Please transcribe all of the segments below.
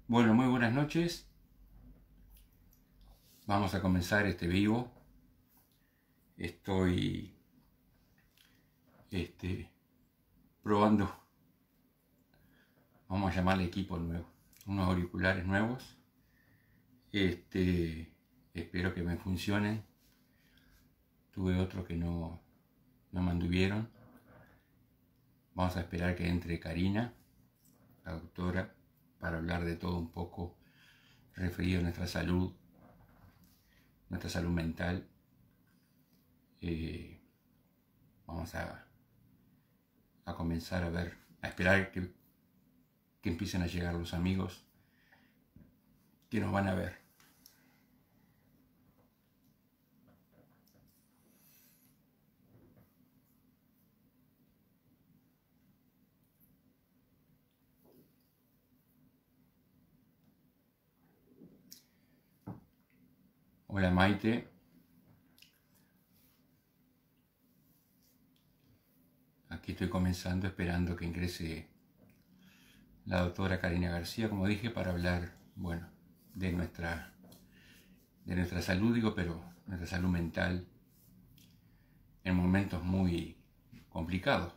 Bueno, muy buenas noches. Vamos a comenzar este vivo. Estoy probando, vamos a llamarle equipo nuevo, unos auriculares nuevos. Espero que me funcionen. Tuve otros que no me anduvieron. Vamos a esperar que entre Karina, la doctora, para hablar de todo un poco referido a nuestra salud mental. Vamos a comenzar a esperar que empiecen a llegar los amigos que nos van a ver. Hola Maite. Aquí estoy comenzando, esperando que ingrese la doctora Karina García, como dije, para hablar, bueno, de nuestra salud, pero nuestra salud mental en momentos muy complicados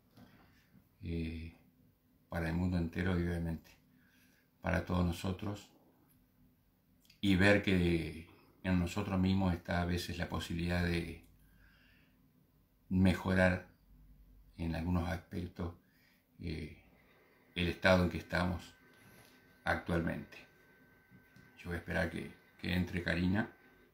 para el mundo entero y obviamente para todos nosotros, y ver que en nosotros mismos está a veces la posibilidad de mejorar en algunos aspectos el estado en que estamos actualmente. Yo voy a esperar que entre Karina.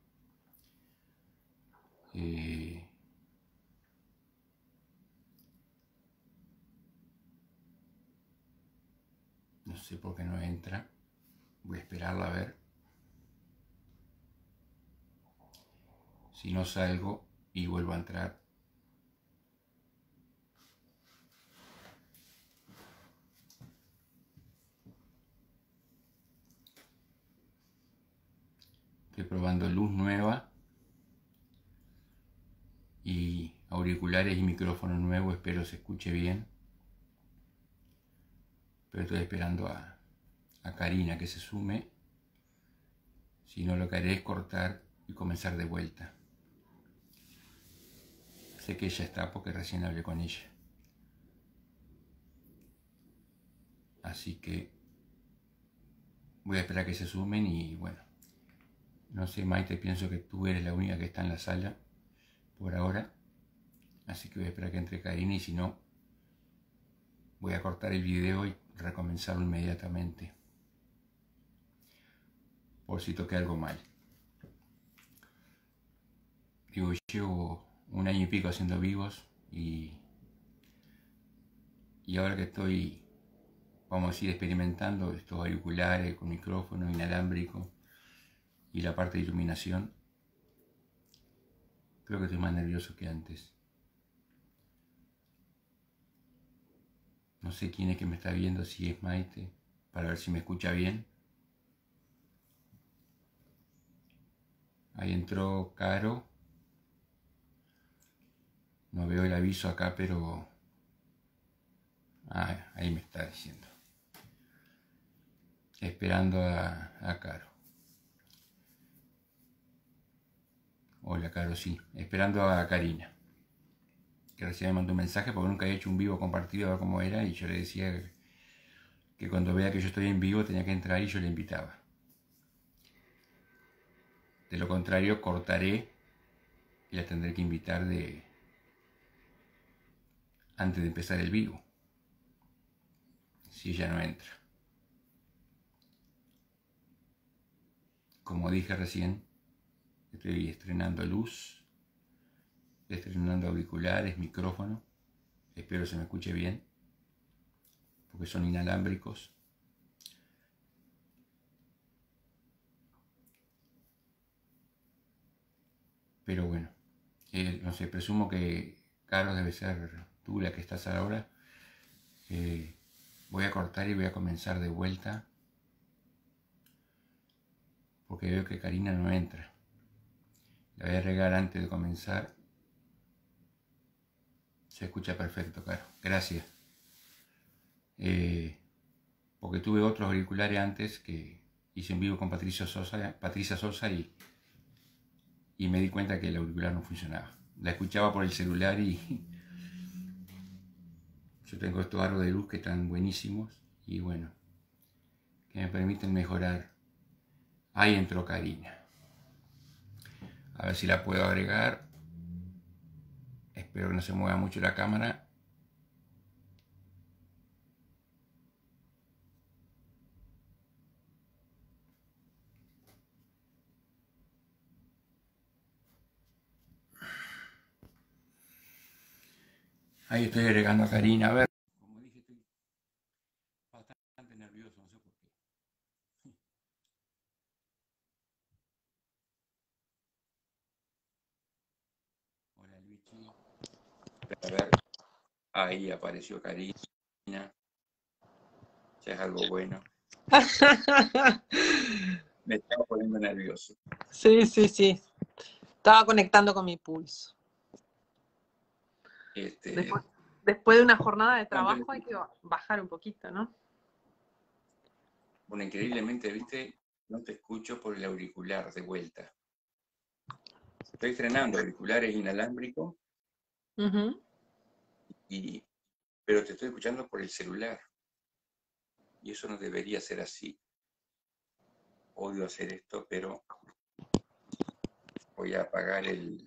No sé por qué no entra. Voy a esperarla a ver. Si no salgo y vuelvo a entrar. Estoy probando luz nueva y auriculares y micrófono nuevo. Espero se escuche bien. Pero estoy esperando a Karina que se sume. Si no, lo que haré es cortar y comenzar de vuelta. Sé que ella está porque recién hablé con ella. Así que voy a esperar a que se sumen y bueno. No sé, Maite, pienso que tú eres la única que está en la sala por ahora. Así que voy a esperar que entre Karina y si no, voy a cortar el video y recomenzarlo inmediatamente. Por si toqué algo mal. Digo, llevo 1 año y pico haciendo vivos y ahora que estoy, vamos a decir, experimentando estos auriculares con micrófono inalámbrico y la parte de iluminación, creo que estoy más nervioso que antes. No sé quién es que me está viendo, si es Maite, para ver si me escucha bien. Ahí entró Caro. No veo el aviso acá, pero ahí me está diciendo. Esperando a Caro. Hola Caro, sí. Esperando a Karina, que recién me mandó un mensaje porque nunca he hecho un vivo compartido a ver cómo era, y yo le decía que cuando vea que yo estoy en vivo tenía que entrar y yo le invitaba. De lo contrario, cortaré y la tendré que invitar antes de empezar el vivo, si ella no entra. Como dije recién, estoy estrenando luz, estrenando auriculares, micrófono. Espero se me escuche bien, porque son inalámbricos. Pero bueno, no sé, presumo que Caro debe ser tú la que estás ahora. Voy a cortar y voy a comenzar de vuelta, porque veo que Karina no entra. La voy a regar antes de comenzar. Se escucha perfecto, Caro. Gracias. porque tuve otros auriculares antes que hice en vivo con Patricia Sosa y me di cuenta que el auricular no funcionaba. La escuchaba por el celular y yo tengo estos aros de luz que están buenísimos y bueno, que me permiten mejorar. Ahí entró Karina. A ver si la puedo agregar. Espero que no se mueva mucho la cámara. Ahí estoy agregando a Karina. A ver. Como dije, estoy bastante nervioso, no sé por qué. Hola Luigi. A ver, ahí apareció Karina. Ya es algo bueno. Me estaba poniendo nervioso. Sí, sí, sí. Estaba conectando con mi pulso. Después de una jornada de trabajo hay que bajar un poquito, ¿no? Bueno, increíblemente, viste, no te escucho por el auricular de vuelta. Estoy estrenando auriculares inalámbricos, pero te estoy escuchando por el celular. Y eso no debería ser así. Odio hacer esto, pero voy a apagar el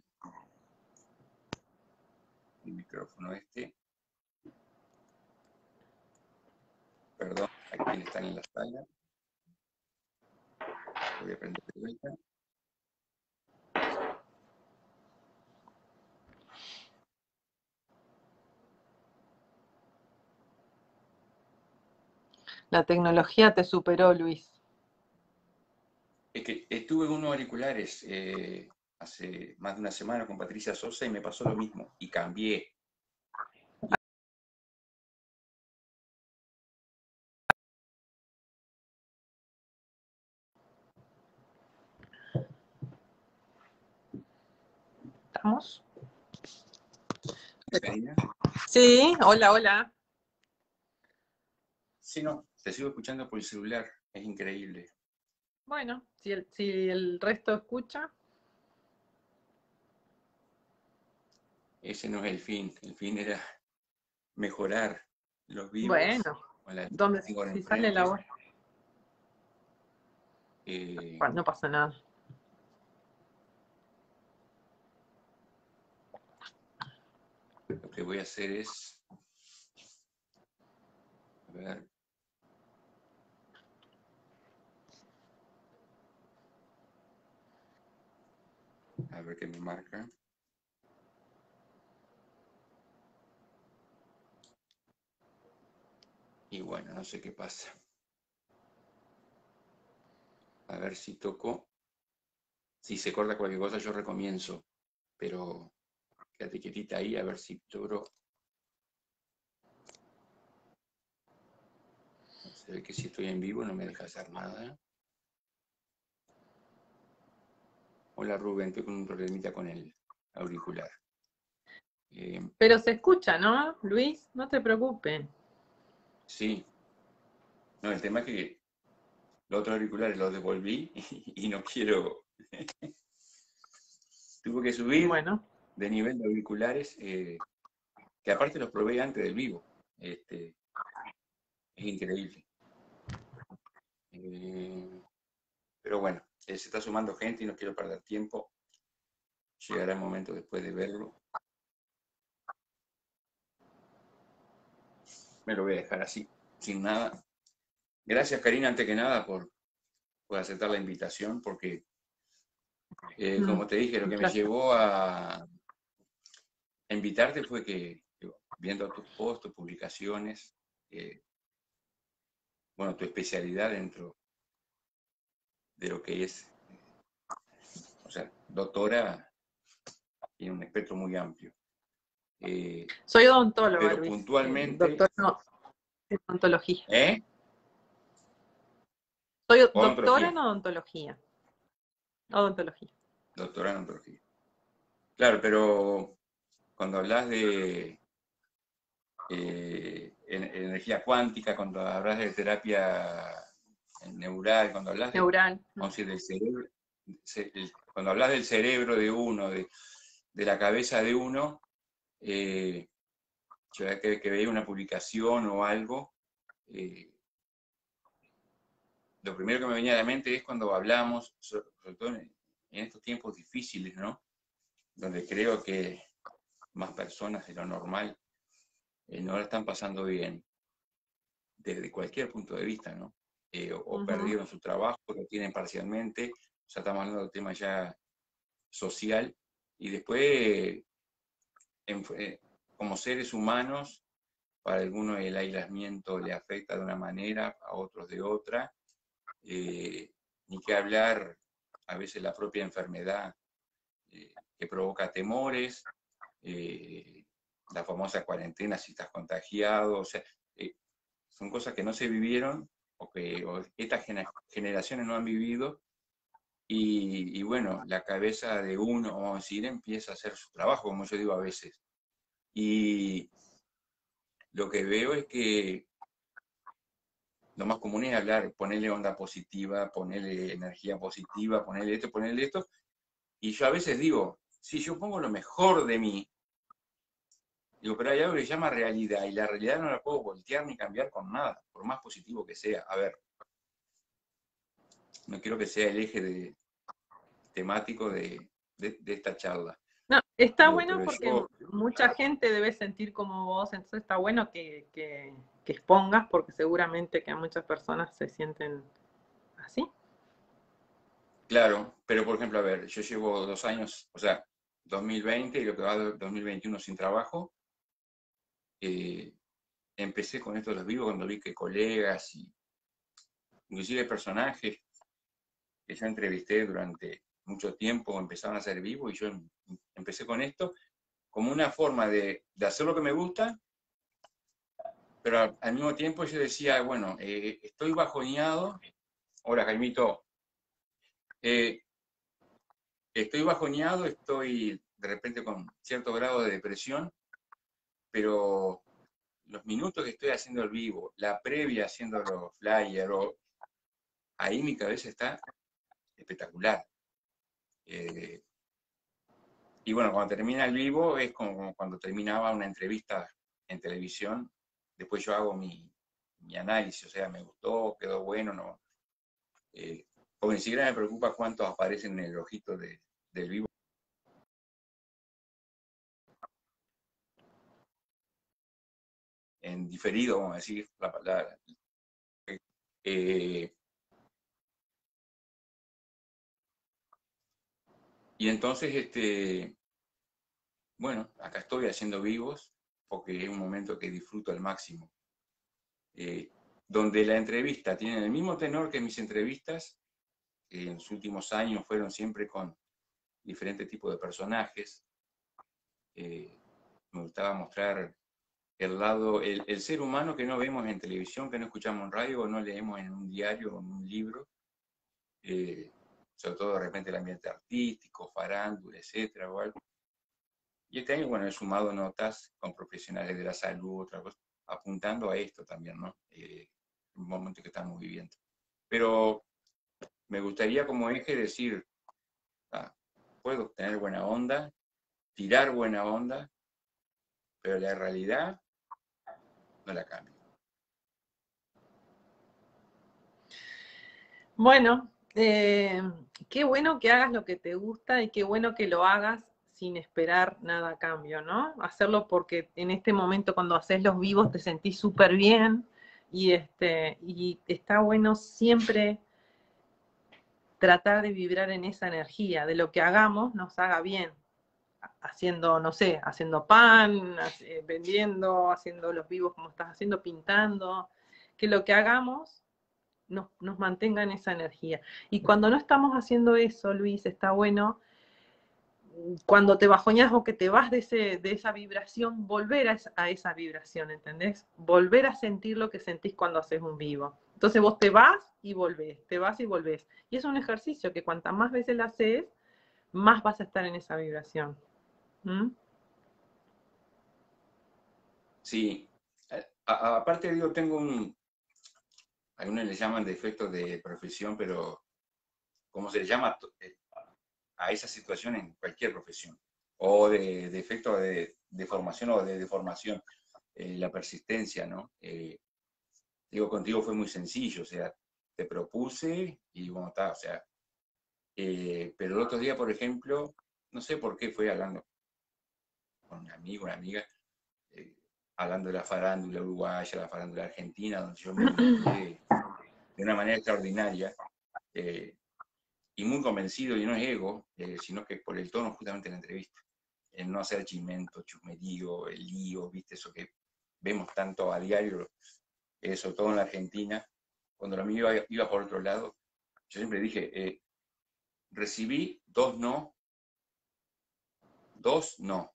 micrófono este. Perdón a quienes están en la sala. Voy a prender de vuelta. La tecnología te superó, Luis. Es que estuve en unos auriculares hace más de una semana con Patricia Sosa y me pasó lo mismo. Y cambié. ¿Estamos? ¿Karina? Sí, hola, hola. Sí, no, te sigo escuchando por el celular. Es increíble. Bueno, si el resto escucha. Ese no es el fin. El fin era mejorar los vivos. Bueno, donde si sale la voz. No pasa nada. Lo que voy a hacer es... A ver... A ver qué me marca. Y bueno, no sé qué pasa. A ver si toco. Si se corta cualquier cosa, yo recomienzo. Pero quédate quietita ahí a ver si logro. Se ve que si estoy en vivo no me deja hacer nada. Hola Rubén, estoy con un problemita con el auricular. Pero se escucha, ¿no, Luis? No te preocupes. Sí. No, el tema es que los otros auriculares los devolví y no quiero... Tuve que subir de nivel de auriculares, que aparte los probé antes del vivo. Es increíble. Pero bueno, se está sumando gente y no quiero perder tiempo. Llegará el momento después de verlo. Me lo voy a dejar así, sin nada. Gracias, Karina, antes que nada, por aceptar la invitación, porque, como te dije, lo que me llevó a invitarte fue que, viendo tus posts, tus publicaciones, bueno, tu especialidad dentro de lo que es, o sea, doctora, tiene un espectro muy amplio. Soy odontóloga, pero Luis. puntualmente... Doctor en odontología. ¿Eh? Soy doctora en odontología. Odontología. Doctora en odontología. Claro, pero cuando hablas de en energía cuántica, cuando hablas de terapia neural, cuando hablas Neural. vamos a decir, del cerebro, cuando hablas del cerebro de uno, de la cabeza de uno, yo que veía una publicación o algo, lo primero que me venía a la mente es cuando hablamos, sobre todo en estos tiempos difíciles, ¿no? Donde creo que más personas de lo normal no la están pasando bien, desde cualquier punto de vista, ¿no? O perdieron su trabajo, lo tienen parcialmente, o sea, estamos hablando de tema ya social, y después, como seres humanos, para algunos el aislamiento le afecta de una manera, a otros de otra, ni que hablar a veces la propia enfermedad que provoca temores, la famosa cuarentena si estás contagiado, o sea, son cosas que no se vivieron o que estas generaciones no han vivido y bueno, la cabeza de uno, vamos a decir, empieza a hacer su trabajo, como yo digo a veces. Y lo que veo es que lo más común es hablar, ponerle onda positiva, ponerle energía positiva, ponerle esto. Y yo a veces digo, si yo pongo lo mejor de mí, digo, pero hay algo que se llama realidad, y la realidad no la puedo voltear ni cambiar con nada, por más positivo que sea. A ver, no quiero que sea el eje temático de esta charla. No, está Digo, bueno pero porque yo, mucha gente debe sentir como vos, entonces está bueno que expongas porque seguramente que a muchas personas se sienten así. claro, pero por ejemplo, a ver, yo llevo 2 años, o sea, 2020 y lo que va de 2021 sin trabajo. Empecé con esto de los vivos cuando vi que colegas y inclusive personajes que yo entrevisté durante mucho tiempo empezaron a ser vivos y yo empecé con esto como una forma de hacer lo que me gusta, pero al mismo tiempo yo decía, bueno, estoy bajoneado, hola Jaimito, eh, estoy bajoneado, estoy de repente con cierto grado de depresión, pero los minutos que estoy haciendo el vivo, la previa haciendo los flyers, ahí mi cabeza está espectacular. Y bueno, cuando termina el vivo es como cuando terminaba una entrevista en televisión, después yo hago mi análisis, o sea, me gustó, quedó bueno, no. Porque ni siquiera me preocupa cuántos aparecen en el ojito del vivo. En diferido, vamos a decir la palabra. Eh, y entonces, bueno, acá estoy haciendo vivos porque es un momento que disfruto al máximo. Donde la entrevista tiene el mismo tenor que mis entrevistas, que en los últimos años fueron siempre con diferentes tipos de personajes. Me gustaba mostrar el lado, el ser humano que no vemos en televisión, que no escuchamos en radio o no leemos en un diario o en un libro. Sobre todo de repente el ambiente artístico, farándula, etcétera, o algo. Y este año, bueno, he sumado notas con profesionales de la salud, otra cosa, apuntando a esto también, ¿no? Un momento que estamos viviendo. Pero me gustaría como eje decir, puedo tener buena onda, tirar buena onda, pero la realidad no la cambio. Bueno, qué bueno que hagas lo que te gusta y qué bueno que lo hagas sin esperar nada a cambio, ¿no? Hacerlo porque en este momento cuando haces los vivos te sentís súper bien y está bueno siempre tratar de vibrar en esa energía, de lo que hagamos nos haga bien, haciendo, no sé, haciendo pan, vendiendo, haciendo los vivos como estás haciendo, pintando, que lo que hagamos nos mantenga en esa energía. Y cuando no estamos haciendo eso, Luis, está bueno, cuando te bajoñas o que te vas de esa vibración, volver a esa vibración, ¿entendés? Volver a sentir lo que sentís cuando haces un vivo. Entonces vos te vas y volvés, te vas y volvés. Y es un ejercicio que cuantas más veces lo haces, más vas a estar en esa vibración. ¿Mm? Sí, aparte, digo, tengo algunos le llaman defectos de profesión, pero ¿cómo se le llama a esa situación en cualquier profesión? O de defecto de formación o de deformación, la persistencia, ¿no? Digo, contigo fue muy sencillo, o sea, te propuse y bueno, está, o sea, pero el otro día, por ejemplo, no sé por qué fue hablando con un amigo, una amiga, eh, hablando de la farándula uruguaya, la farándula argentina, donde yo me vinculé de una manera extraordinaria eh, y muy convencido, y no es ego, sino que por el tono justamente de la entrevista, el no hacer chimento, chusmerío, el lío, viste, eso que vemos tanto a diario, sobre todo en la Argentina, cuando la mía iba por otro lado, yo siempre dije, recibí dos no,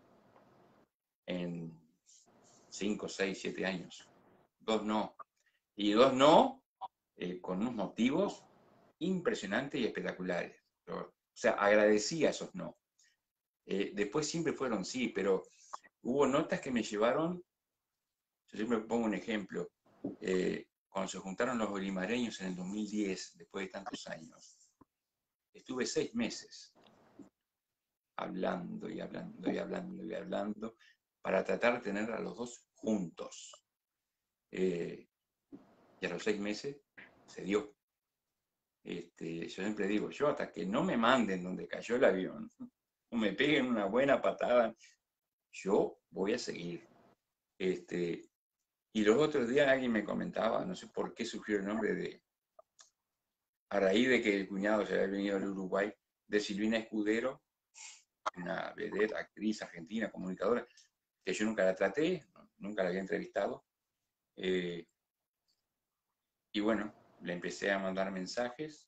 en 5, 6, 7 años. Dos no. Y dos no con unos motivos impresionantes y espectaculares. O sea, agradecía esos no. Después siempre fueron sí, pero hubo notas que me llevaron, yo siempre pongo un ejemplo, cuando se juntaron los bolimareños en el 2010, después de tantos años, estuve 6 meses hablando y hablando y hablando y hablando para tratar de tener a los dos juntos. Y a los 6 meses se dio. Yo siempre digo, yo hasta que no me manden donde cayó el avión, o me peguen una buena patada, yo voy a seguir. Y los otros días alguien me comentaba, no sé por qué surgió el nombre a raíz de que el cuñado se había venido al Uruguay, de Silvina Escudero, una vedette, actriz argentina, comunicadora, que yo nunca la traté, nunca la había entrevistado. Y bueno, le empecé a mandar mensajes.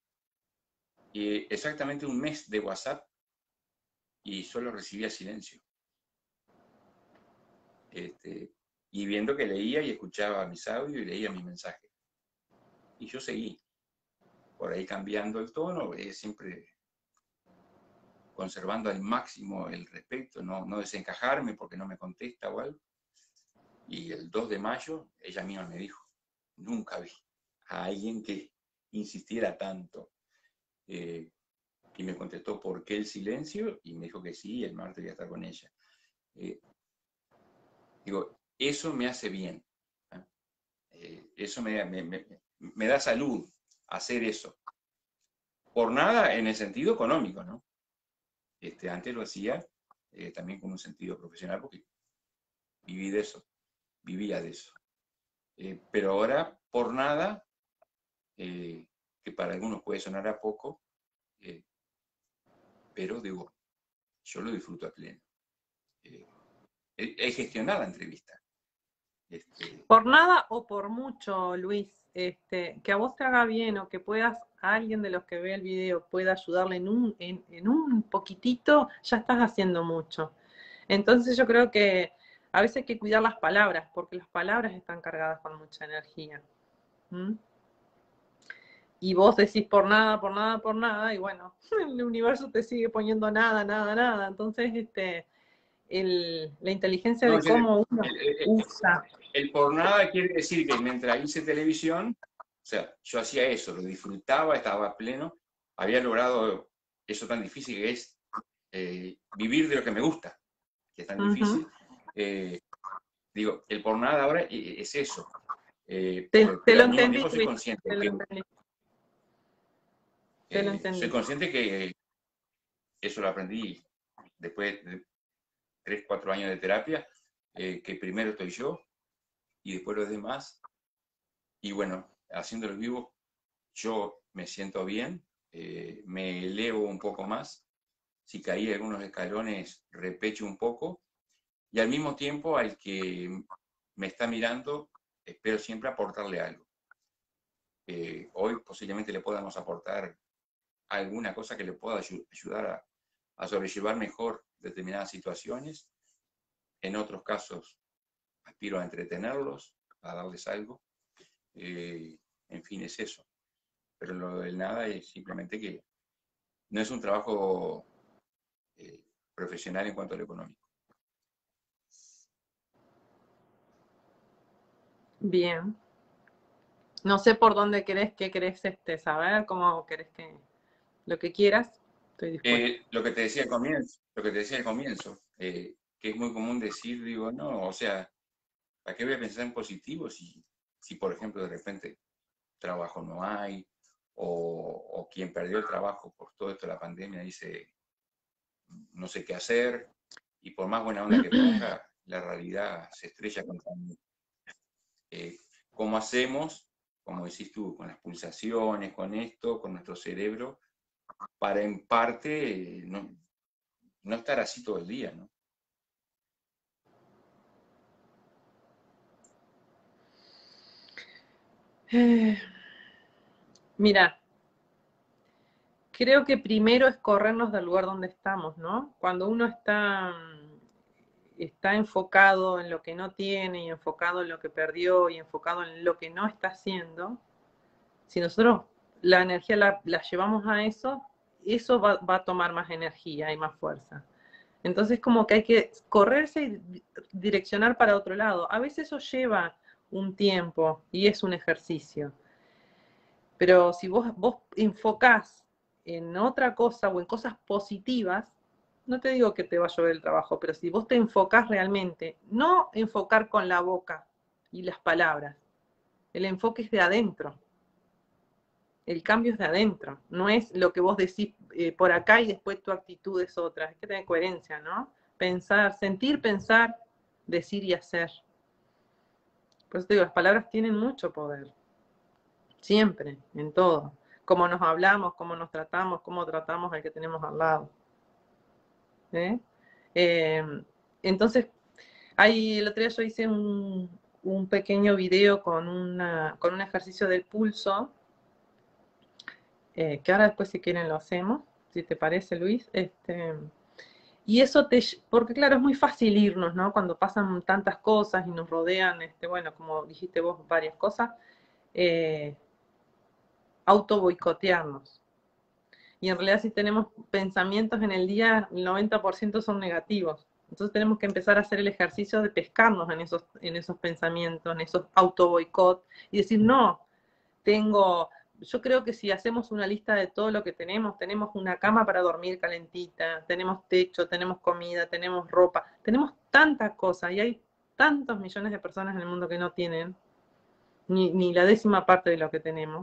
Y exactamente un mes de WhatsApp y solo recibía silencio. Y viendo que leía y escuchaba mis audios y leía mis mensajes. Y yo seguí, por ahí cambiando el tono, siempre conservando al máximo el respeto, no desencajarme porque no me contesta o algo. Y el 2 de mayo ella misma me dijo, nunca vi a alguien que insistiera tanto. Y me contestó por qué el silencio y me dijo que sí, el martes voy a estar con ella. Digo, eso me hace bien. Eso me da salud hacer eso. Por nada en el sentido económico, ¿no? Antes lo hacía también con un sentido profesional porque viví de eso, vivía de eso. Pero ahora, por nada, que para algunos puede sonar a poco, pero digo, yo lo disfruto a pleno. He gestionado la entrevista. Por nada o por mucho, Luis, que a vos te haga bien o que puedas, a alguien de los que ve el video pueda ayudarle en un poquitito, ya estás haciendo mucho. Entonces yo creo que a veces hay que cuidar las palabras, porque las palabras están cargadas con mucha energía. ¿Mm? Y vos decís por nada, por nada, por nada, y bueno, el universo te sigue poniendo nada, nada, nada. Entonces, la inteligencia No, de cómo uno usa. el por nada quiere decir que mientras hice televisión, o sea, yo hacía eso, lo disfrutaba, estaba pleno, había logrado eso tan difícil que es vivir de lo que me gusta, que es tan difícil. Digo, el por nada ahora es eso. Te Pero lo al mismo entendí, tiempo soy Luis, consciente te lo entendí, te lo soy entendí. consciente que eso lo aprendí después de 3, 4 años de terapia, que primero estoy yo y después los demás. Y bueno, haciéndolo vivo, yo me siento bien, me elevo un poco más. Si caí algunos escalones, repecho un poco. Y al mismo tiempo, al que me está mirando, espero siempre aportarle algo. Hoy posiblemente le podamos aportar alguna cosa que le pueda ayudar a sobrellevar mejor determinadas situaciones. En otros casos, aspiro a entretenerlos, a darles algo. En fin, es eso. Pero lo del nada es simplemente que no es un trabajo profesional en cuanto a lo económico. Bien. No sé por dónde qué querés saber, cómo querés que, lo que quieras, estoy dispuesta. Lo que te decía al comienzo, que es muy común decir, digo, no, o sea, ¿para qué voy a pensar en positivo si por ejemplo, de repente trabajo no hay, o quien perdió el trabajo por todo esto de la pandemia dice, no sé qué hacer, y por más buena onda que ponga, la realidad se estrella contra mí. ¿Cómo hacemos, como decís tú, con las pulsaciones, con esto, con nuestro cerebro, para en parte no estar así todo el día, ¿no? Mira, creo que primero es corrernos del lugar donde estamos, ¿no? Cuando uno está enfocado en lo que no tiene y enfocado en lo que perdió y enfocado en lo que no está haciendo, si nosotros la energía la llevamos a eso, eso va a tomar más energía y más fuerza. Entonces como que hay que correrse y direccionar para otro lado. A veces eso lleva un tiempo y es un ejercicio. Pero si vos enfocás en otra cosa o en cosas positivas, no te digo que te va a llover el trabajo, pero si vos te enfocás realmente, no enfocar con la boca y las palabras, el enfoque es de adentro, el cambio es de adentro, no es lo que vos decís por acá y después tu actitud es otra, hay que tener coherencia, ¿no? Pensar, sentir, pensar, decir y hacer. Por eso te digo, las palabras tienen mucho poder. Siempre, en todo. Cómo nos hablamos, cómo nos tratamos, cómo tratamos al que tenemos al lado. ¿Eh? Entonces, el otro día yo hice un pequeño video con un ejercicio del pulso, que ahora después si quieren lo hacemos, si te parece, Luis. Y eso porque claro, es muy fácil irnos, ¿no? Cuando pasan tantas cosas y nos rodean, bueno, como dijiste vos, varias cosas, auto boicotearnos. Y en realidad si tenemos pensamientos en el día, el 90% son negativos. Entonces tenemos que empezar a hacer el ejercicio de pescarnos en esos pensamientos, en esos auto boicot y decir, no, yo creo que si hacemos una lista de todo lo que tenemos una cama para dormir calentita, tenemos techo, tenemos comida, tenemos ropa, tenemos tantas cosas y hay tantos millones de personas en el mundo que no tienen ni la 10ª parte de lo que tenemos.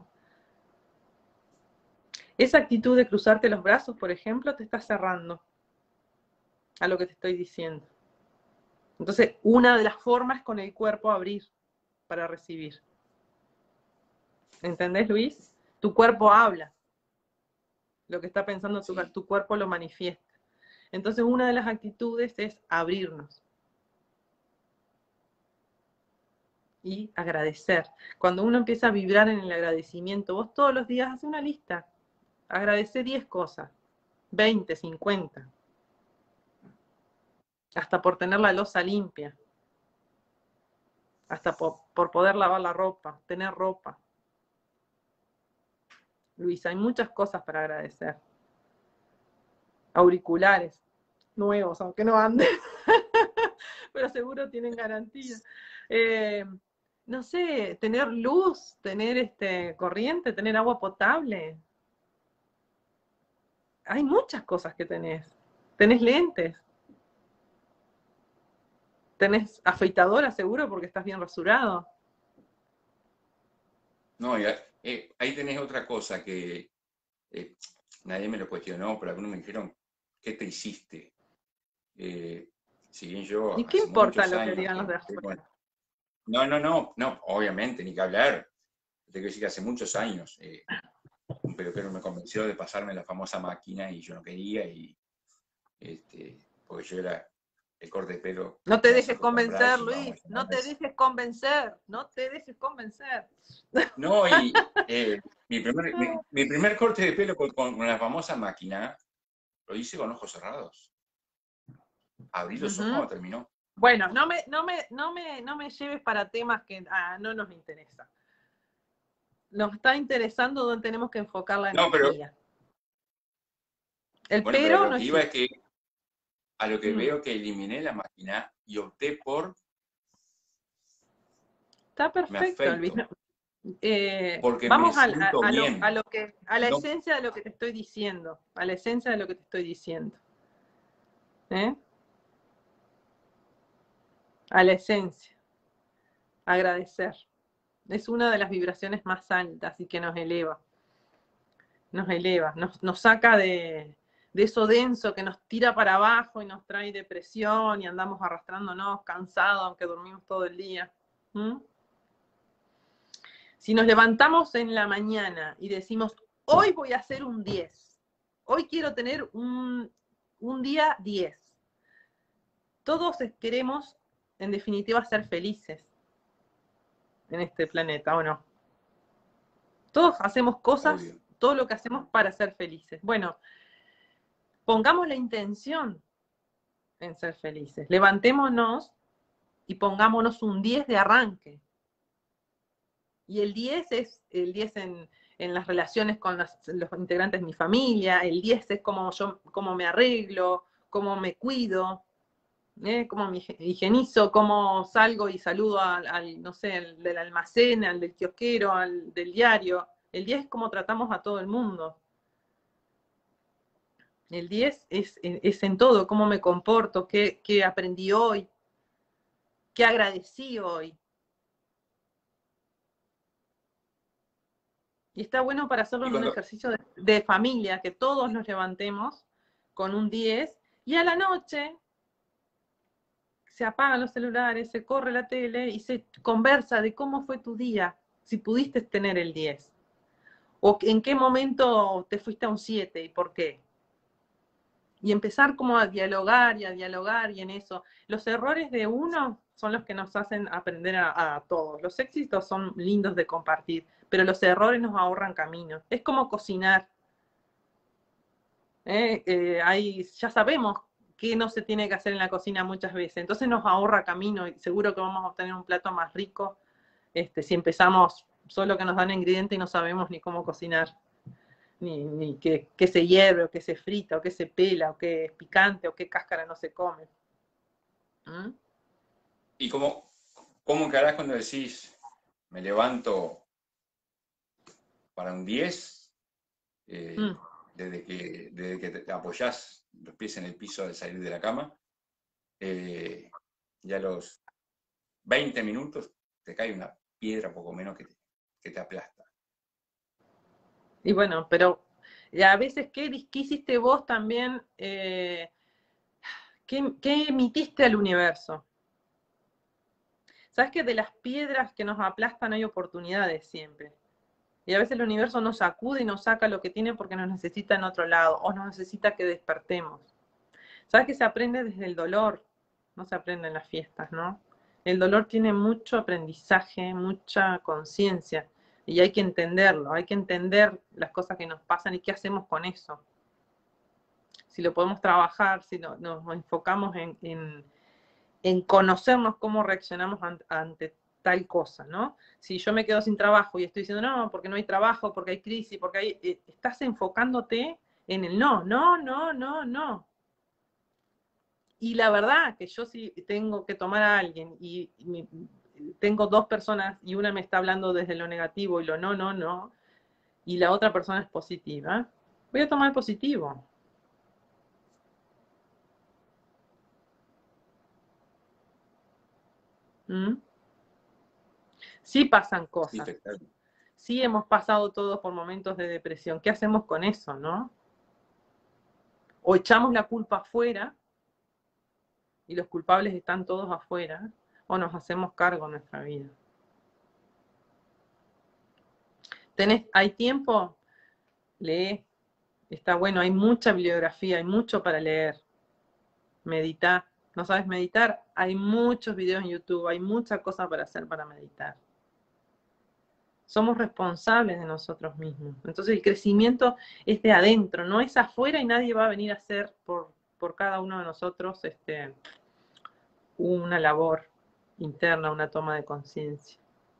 Esa actitud de cruzarte los brazos, por ejemplo, te está cerrando a lo que te estoy diciendo. Entonces, una de las formas es con el cuerpo abrir para recibir. ¿Entendés, Luis? Tu cuerpo habla. Lo que está pensando tu cuerpo lo manifiesta. Entonces, una de las actitudes es abrirnos. Y agradecer. Cuando uno empieza a vibrar en el agradecimiento, vos todos los días haces una lista. Agradece 10 cosas, 20, 50. Hasta por tener la loza limpia. Hasta por poder lavar la ropa, tener ropa. Luis, hay muchas cosas para agradecer. Auriculares nuevos, aunque no anden, pero seguro tienen garantía. No sé, tener luz, tener corriente, tener agua potable. Hay muchas cosas que tenés. Tenés lentes. Tenés afeitadora seguro porque estás bien rasurado. No, ahí tenés otra cosa que nadie me lo cuestionó, pero algunos me dijeron, ¿qué te hiciste? Si bien yo ¿Y qué hace importa muchos lo que años digan que los de empecé afuera? no, obviamente, ni que hablar. Te quiero decir que hace muchos años un peluquero me convenció de pasarme la famosa máquina y yo no quería, porque yo era el corte de pelo No te dejes clásico con convencer, brush, vamos a Luis. No llamar te así. dejes convencer. No te dejes convencer. No, y mi primer corte de pelo con la famosa máquina lo hice con ojos cerrados. Abrí los ojos cuando terminó. Bueno, no me lleves para temas que no nos interesa. Nos está interesando dónde tenemos que enfocar la No, pero energía. El bueno, pero pero lo no que iba es existe. que a lo que veo que eliminé la máquina y opté por Está me perfecto, Luis. afeito, porque me Vamos siento a bien. a la No, esencia de lo que te estoy diciendo, a la esencia de lo que te estoy diciendo. ¿Eh? A la esencia, agradecer. Es una de las vibraciones más altas y que nos eleva, nos saca de eso denso que nos tira para abajo y nos trae depresión y andamos arrastrándonos, cansados, aunque dormimos todo el día. ¿Mm? Si nos levantamos en la mañana y decimos, hoy voy a hacer un 10, hoy quiero tener un día 10. Todos queremos, en definitiva, ser felices en este planeta, ¿o no? Todos hacemos cosas, obvio. todo lo que hacemos para ser felices. Bueno, pongamos la intención en ser felices. Levantémonos y pongámonos un 10 de arranque. Y el 10 es el 10 en las relaciones con los integrantes de mi familia, el 10 es cómo me arreglo, cómo me cuido, cómo me higienizo, cómo salgo y saludo no sé, al del almacén, al del kiosquero, al del diario. El 10 es cómo tratamos a todo el mundo. El 10 es en todo, cómo me comporto, qué aprendí hoy, qué agradecí hoy. Y está bueno para hacerlo Y en un ejercicio de familia, que todos nos levantemos con un 10 y a la noche se apagan los celulares, se corre la tele y se conversa de cómo fue tu día, si pudiste tener el 10. O en qué momento te fuiste a un 7 y por qué. Y empezar como a dialogar y en eso. Los errores de uno son los que nos hacen aprender a todos. Los éxitos son lindos de compartir, pero los errores nos ahorran camino. Es como cocinar. Ya sabemos qué no se tiene que hacer en la cocina muchas veces, entonces nos ahorra camino y seguro que vamos a obtener un plato más rico si empezamos solo que nos dan ingredientes y no sabemos ni cómo cocinar, ni qué se hierve, o qué se frita, o qué se pela, o qué es picante, o qué cáscara no se come. ¿Mm? ¿Y cómo encarás cuando decís, me levanto para un 10, desde que te apoyás los pies en el piso al salir de la cama, ya a los 20 minutos te cae una piedra poco menos que te aplasta? Y bueno, pero a veces, ¿qué hiciste vos también? ¿Qué emitiste al universo? ¿Sabes que de las piedras que nos aplastan hay oportunidades siempre? Y a veces el universo nos sacude y nos saca lo que tiene porque nos necesita en otro lado o nos necesita que despertemos. ¿Sabes que se aprende desde el dolor? No se aprende en las fiestas, ¿no? El dolor tiene mucho aprendizaje, mucha conciencia y hay que entenderlo, hay que entender las cosas que nos pasan y qué hacemos con eso. Si lo podemos trabajar, si nos enfocamos en conocernos cómo reaccionamos ante tal cosa, ¿no? Si yo me quedo sin trabajo y estoy diciendo, no, porque no hay trabajo, porque hay crisis, porque estás enfocándote en el no, no, no, no, no. Y la verdad que yo sí tengo que tomar a alguien y tengo dos personas y una me está hablando desde lo negativo y lo no, no, no, y la otra persona es positiva, voy a tomar positivo. ¿Mm? Sí pasan cosas. Sí hemos pasado todos por momentos de depresión. ¿Qué hacemos con eso, no? O echamos la culpa afuera y los culpables están todos afuera, o nos hacemos cargo de nuestra vida. ¿Hay tiempo? Lee. Está bueno, hay mucha bibliografía, hay mucho para leer. Meditar. ¿No sabes meditar? Hay muchos videos en YouTube, hay mucha cosa para hacer para meditar. Somos responsables de nosotros mismos. Entonces el crecimiento es de adentro, no es afuera y nadie va a venir a hacer por cada uno de nosotros una labor interna, una toma de conciencia.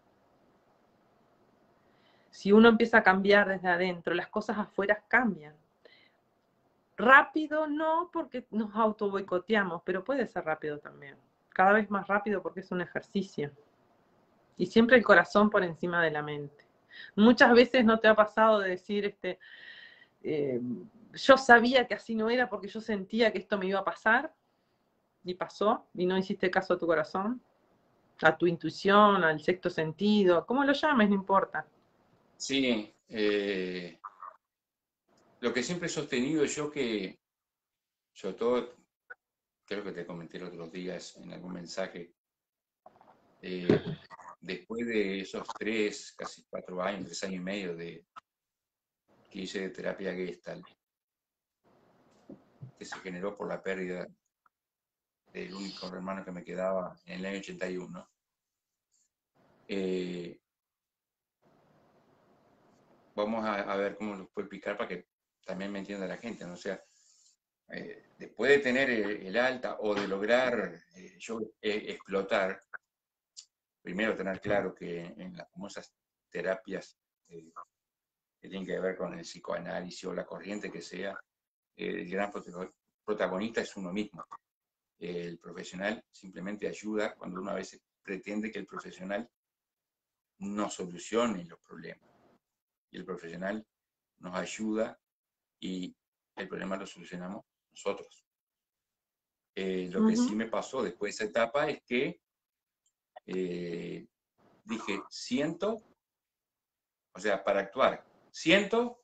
Si uno empieza a cambiar desde adentro, las cosas afuera cambian. Rápido no, porque nos auto boicoteamos, pero puede ser rápido también. Cada vez más rápido porque es un ejercicio. Y siempre el corazón por encima de la mente. Muchas veces no te ha pasado de decir, yo sabía que así no era porque yo sentía que esto me iba a pasar, y pasó, y no hiciste caso a tu corazón, a tu intuición, al sexto sentido, como lo llames, no importa. Sí, lo que siempre he sostenido yo que, sobre todo, creo que te comenté los otros días en algún mensaje, después de esos 3, casi 4 años, 3 años y medio que hice de terapia Gestalt, que se generó por la pérdida del único hermano que me quedaba en el año 81, vamos a ver cómo lo puedo explicar para que también me entienda la gente, ¿no? O sea, después de tener el alta o de lograr yo explotar, primero tener claro que en las famosas terapias que tienen que ver con el psicoanálisis o la corriente que sea, el gran protagonista es uno mismo. El profesional simplemente ayuda cuando uno a veces pretende que el profesional no solucione los problemas. Y el profesional nos ayuda y el problema lo solucionamos nosotros. Lo que sí me pasó después de esa etapa es que dije, siento, o sea, para actuar, siento,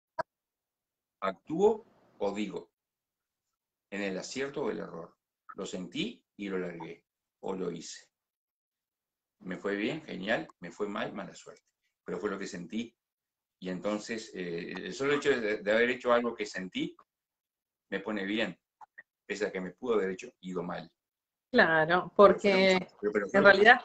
actúo o digo, en el acierto o el error. Lo sentí y lo largué, o lo hice. Me fue bien, genial, me fue mal, mala suerte. Pero fue lo que sentí. Y entonces, el solo hecho de haber hecho algo que sentí, me pone bien, pese a que me pudo haber ido mal. Claro, porque en realidad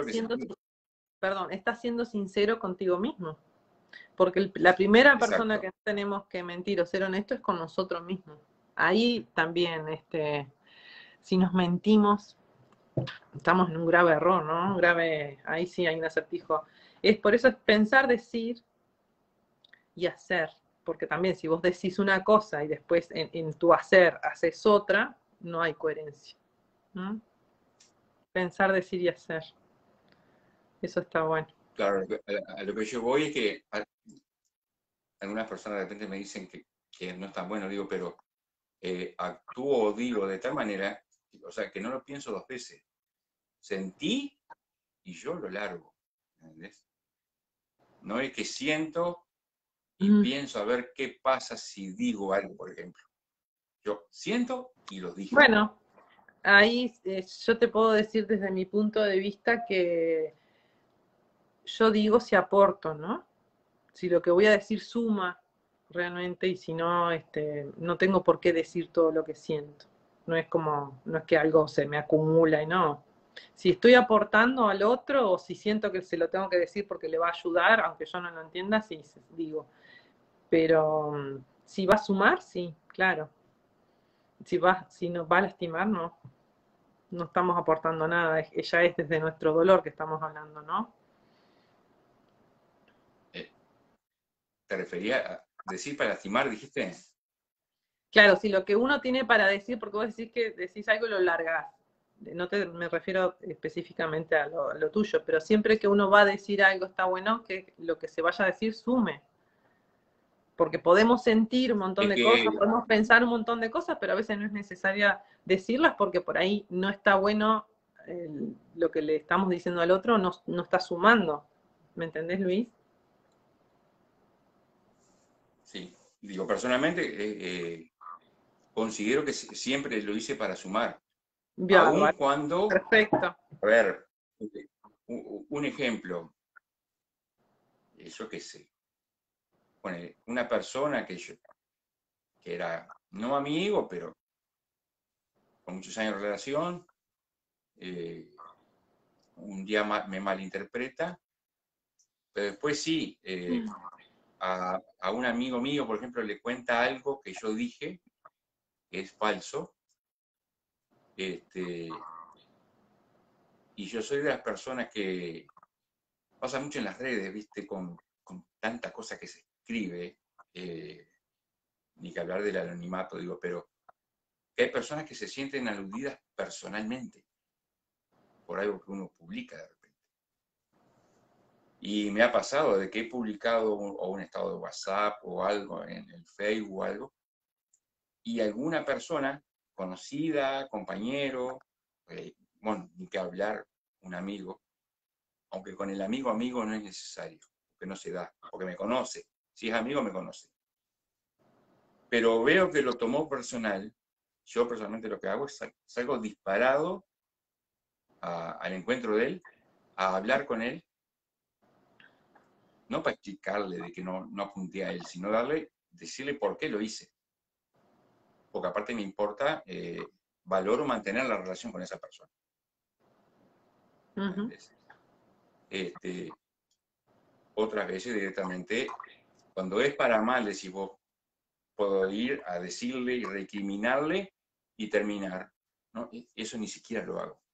estás siendo sincero contigo mismo. Porque la primera persona que tenemos que mentir o ser honesto es con nosotros mismos. Ahí también, si nos mentimos, estamos en un grave error, ¿no? Ahí sí hay un acertijo. Es por eso es pensar, decir y hacer. Porque también si vos decís una cosa y después en tu hacer haces otra, no hay coherencia. ¿No? Pensar, decir y hacer. Eso está bueno. Claro, a lo que yo voy es que algunas personas de repente me dicen que no es tan bueno, digo, pero actúo o digo de tal manera, o sea, que no lo pienso 2 veces. Sentí y yo lo largo, ¿entendés? No es que siento y pienso a ver qué pasa si digo algo, por ejemplo. Yo siento y lo dije. Bueno, ahí yo te puedo decir desde mi punto de vista que yo digo si aporto, ¿no? Si lo que voy a decir suma realmente y si no, no tengo por qué decir todo lo que siento. No es que algo se me acumula y no. Si estoy aportando al otro o si siento que se lo tengo que decir porque le va a ayudar, aunque yo no lo entienda, sí, digo. Pero si va a sumar, sí, claro. Si nos va a lastimar, no. No estamos aportando nada. Ya es desde nuestro dolor que estamos hablando, ¿no? ¿Te refería a decir para lastimar, dijiste? Claro, si lo que uno tiene para decir, porque vos decís que decís algo y lo largás. No me refiero específicamente a lo tuyo, pero siempre que uno va a decir algo está bueno que lo que se vaya a decir sume. Porque podemos sentir un montón de cosas, podemos pensar un montón de cosas, pero a veces no es necesaria decirlas porque por ahí no está bueno lo que le estamos diciendo al otro, no está sumando. ¿Me entendés, Luis? Sí, digo, personalmente considero que siempre lo hice para sumar. Aun cuando, perfecto. A ver, un ejemplo, yo qué sé, bueno, una persona que era no amigo, pero con muchos años de relación, un día me malinterpreta, pero después sí, a un amigo mío, por ejemplo, le cuenta algo que yo dije, que es falso, y yo soy de las personas que pasa mucho en las redes, viste, con tanta cosa que se escribe, ni que hablar del anonimato, digo, pero hay personas que se sienten aludidas personalmente por algo que uno publica de repente. Y me ha pasado de que he publicado un estado de WhatsApp o algo en el Facebook o algo, y alguna persona conocida, compañero, bueno, ni que hablar, un amigo, aunque con el amigo no es necesario, porque no se da, porque me conoce. Si es amigo, me conoce. Pero veo que lo tomó personal. Yo personalmente lo que hago es salgo disparado al encuentro de él, a hablar con él, no para explicarle de que no apunté a él, sino decirle por qué lo hice. Porque aparte me importa, valoro mantener la relación con esa persona. Ujú. Otras veces directamente, cuando es para mal, decís vos, puedo ir a decirle y recriminarle y terminar, ¿no? Eso ni siquiera lo hago.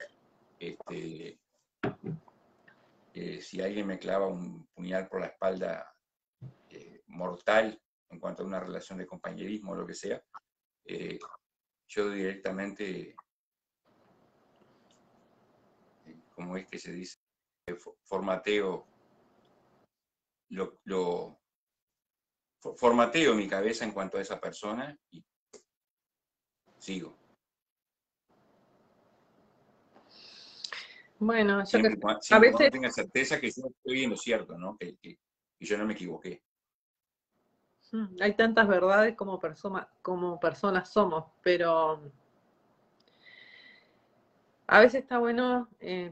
Si alguien me clava un puñal por la espalda mortal en cuanto a una relación de compañerismo o lo que sea, yo directamente, ¿cómo es que se dice? Formateo, formateo mi cabeza en cuanto a esa persona y sigo. Bueno, yo que Siempre, a siempre cuando veces tenga certeza que yo estoy en lo cierto, ¿no? Que yo no me equivoqué. hay tantas verdades como personas somos, pero a veces está bueno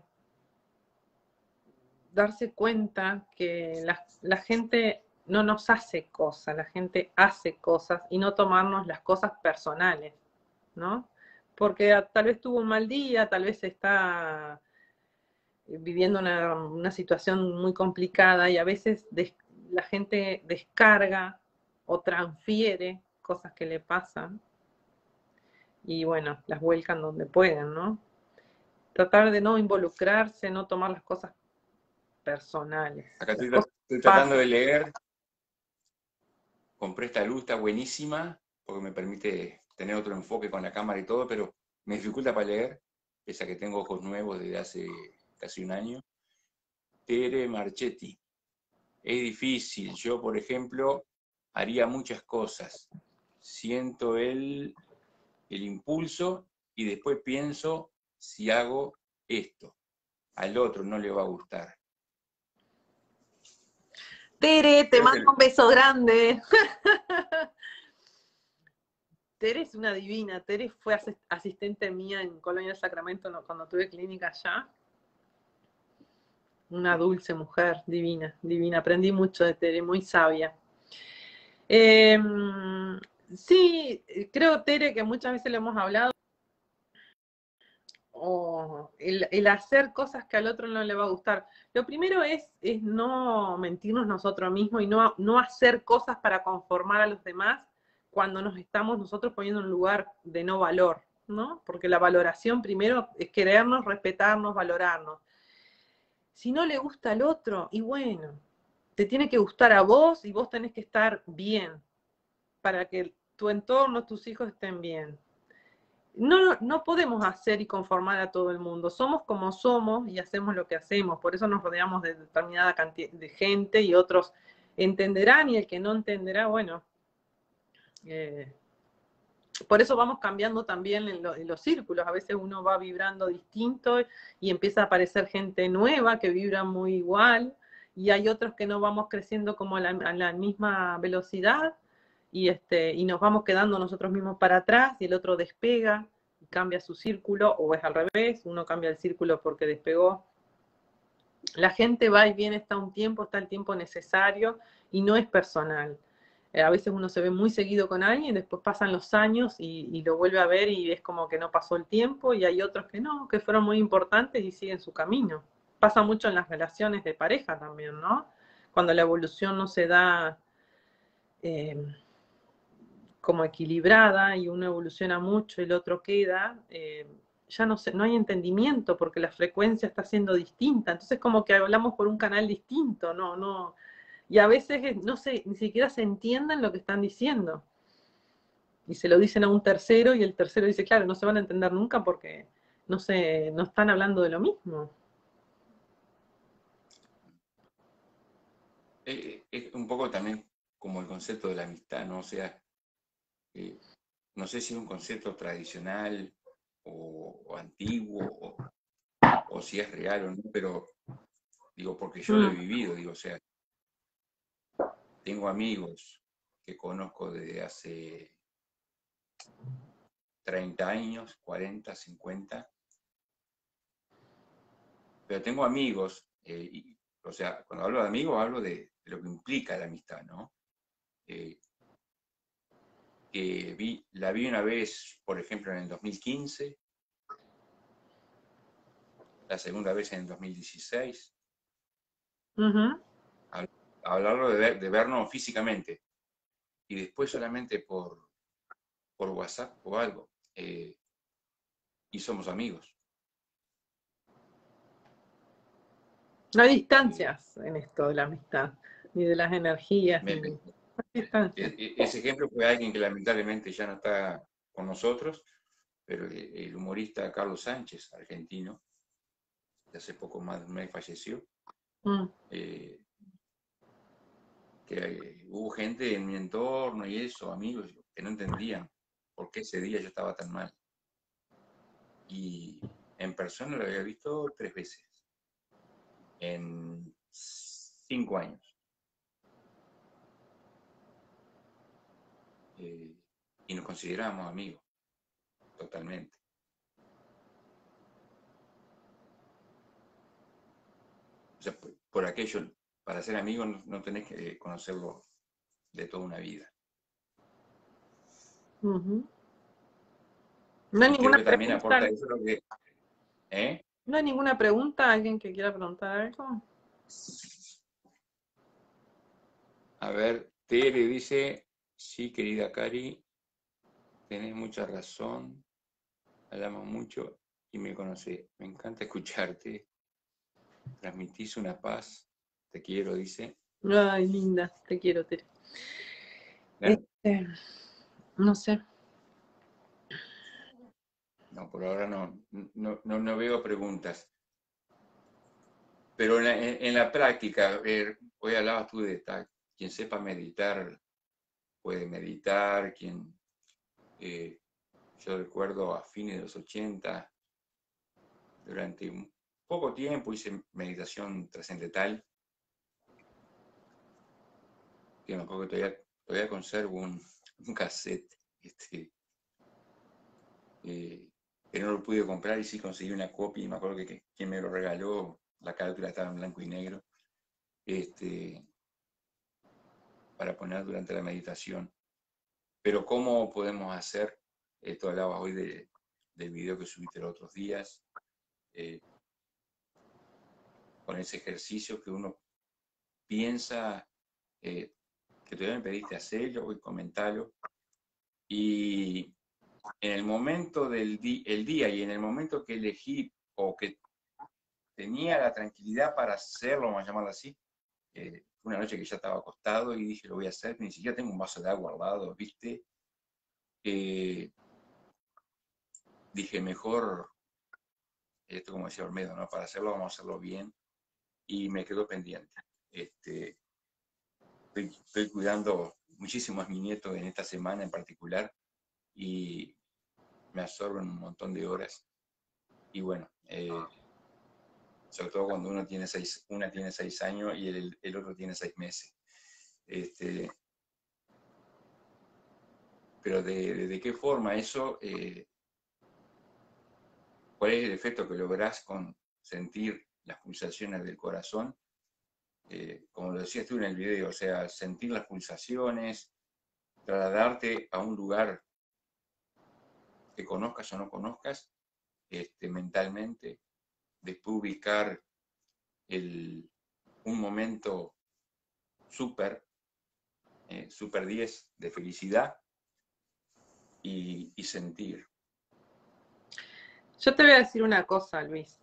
darse cuenta que la gente no nos hace cosas, la gente hace cosas y no tomarnos las cosas personales, ¿no? Porque tal vez tuvo un mal día, tal vez está viviendo una situación muy complicada y a veces la gente descarga o transfiere cosas que le pasan y bueno, las vuelcan donde pueden, ¿no? Tratar de no involucrarse, no tomar las cosas personales. Acá Las cosas estoy tratando pasan. de leer, compré esta luz, está buenísima, porque me permite tener otro enfoque con la cámara y todo, pero me dificulta para leer, pese a que tengo ojos nuevos desde hace casi un año. Tere Marchetti. Es difícil. Yo, por ejemplo, haría muchas cosas. Siento el impulso y después pienso si hago esto. Al otro no le va a gustar. Tere, te Creo mando que un beso grande. Tere es una divina. Tere fue asistente mía en Colonia del Sacramento cuando tuve clínica allá. Una dulce mujer, divina, divina. Aprendí mucho de Tere, muy sabia. Sí, creo, Tere, que muchas veces lo hemos hablado, o el hacer cosas que al otro no le va a gustar. Lo primero es no mentirnos nosotros mismos y no hacer cosas para conformar a los demás cuando nos estamos nosotros poniendo en un lugar de no valor, ¿no? Porque la valoración primero es querernos, respetarnos, valorarnos. Si no le gusta al otro, y bueno, te tiene que gustar a vos y vos tenés que estar bien para que tu entorno, tus hijos estén bien. No podemos hacer y conformar a todo el mundo. Somos como somos y hacemos lo que hacemos. Por eso nos rodeamos de determinada cantidad de gente y otros entenderán y el que no entenderá, bueno. Por eso vamos cambiando también en los círculos. A veces uno va vibrando distinto y empieza a aparecer gente nueva que vibra muy igual y hay otros que no vamos creciendo como a la misma velocidad y nos vamos quedando nosotros mismos para atrás y el otro despega y cambia su círculo, o es al revés, uno cambia el círculo porque despegó. La gente va y viene, está el tiempo necesario y no es personal. A veces uno se ve muy seguido con alguien, después pasan los años y lo vuelve a ver y es como que no pasó el tiempo, y hay otros que no, que fueron muy importantes y siguen su camino. Pasa mucho en las relaciones de pareja también, ¿no? Cuando la evolución no se da como equilibrada y uno evoluciona mucho y el otro queda, ya no hay entendimiento porque la frecuencia está siendo distinta. Entonces como que hablamos por un canal distinto, no, y a veces ni siquiera se entienden lo que están diciendo. Y se lo dicen a un tercero y el tercero dice, claro, no se van a entender nunca porque no están hablando de lo mismo. Es un poco también como el concepto de la amistad, ¿no? O sea, no sé si es un concepto tradicional o antiguo o si es real o no, pero digo, porque yo lo he vivido, digo, o sea, tengo amigos que conozco desde hace 30 años, 40, 50, pero tengo amigos, o sea, cuando hablo de amigos hablo de lo que implica la amistad, ¿no? Que la vi una vez, por ejemplo, en el 2015, la segunda vez en el 2016, hablarlo de vernos físicamente, y después solamente por WhatsApp o algo, y somos amigos. No hay distancias en esto de la amistad, ni de las energías, Me- ni no hay distancias. Ese ejemplo fue alguien que lamentablemente ya no está con nosotros, pero el humorista Carlos Sánchez, argentino, que hace poco más de un mes falleció, que hubo gente en mi entorno y eso, amigos, que no entendían por qué ese día yo estaba tan mal. Y en persona lo había visto 3 veces, en 5 años. Y nos considerábamos amigos, totalmente. O sea, por aquello, para ser amigo no tenés que conocerlo de toda una vida. No hay Y creo ninguna que también pregunta. aporta eso lo que... ¿No hay ninguna pregunta? ¿Alguien que quiera preguntar algo? A ver, Tere dice, sí, querida Cari, tenés mucha razón, hablamos mucho y me conocés. Me encanta escucharte, transmitís una paz, te quiero, dice. Ay, linda, te quiero, Tere. No sé. No, por ahora no veo preguntas. Pero en la práctica, hoy hablabas tú de quien sepa meditar, puede meditar, yo recuerdo a fines de los 80, durante un poco tiempo hice meditación trascendental, que me acuerdo que todavía conservo un cassette, que no lo pude comprar y sí conseguí una copia y me acuerdo que quien me lo regaló, la carátula estaba en blanco y negro, para poner durante la meditación. Pero ¿cómo podemos hacer? Esto hablabas hoy del video que subiste los otros días, con ese ejercicio que uno piensa, que todavía me pediste hacerlo y comentarlo, y en el momento el día y en el momento que elegí o que tenía la tranquilidad para hacerlo, vamos a llamarlo así, una noche que ya estaba acostado y dije, lo voy a hacer, ni siquiera tengo un vaso de agua al lado, ¿viste? Dije, mejor, esto como decía Olmedo, ¿no? Para hacerlo vamos a hacerlo bien, y me quedó pendiente. Estoy cuidando muchísimo a mi nieto en esta semana en particular y me absorben un montón de horas. Y bueno, sobre todo cuando una tiene 6 años y el otro tiene 6 meses. Pero de qué forma eso, cuál es el efecto que lográs con sentir las pulsaciones del corazón, como lo decías tú en el video, o sea, sentir las pulsaciones, trasladarte a un lugar que conozcas o no conozcas, mentalmente, después ubicar un momento súper, super 10 de felicidad y sentir. Yo te voy a decir una cosa, Luis.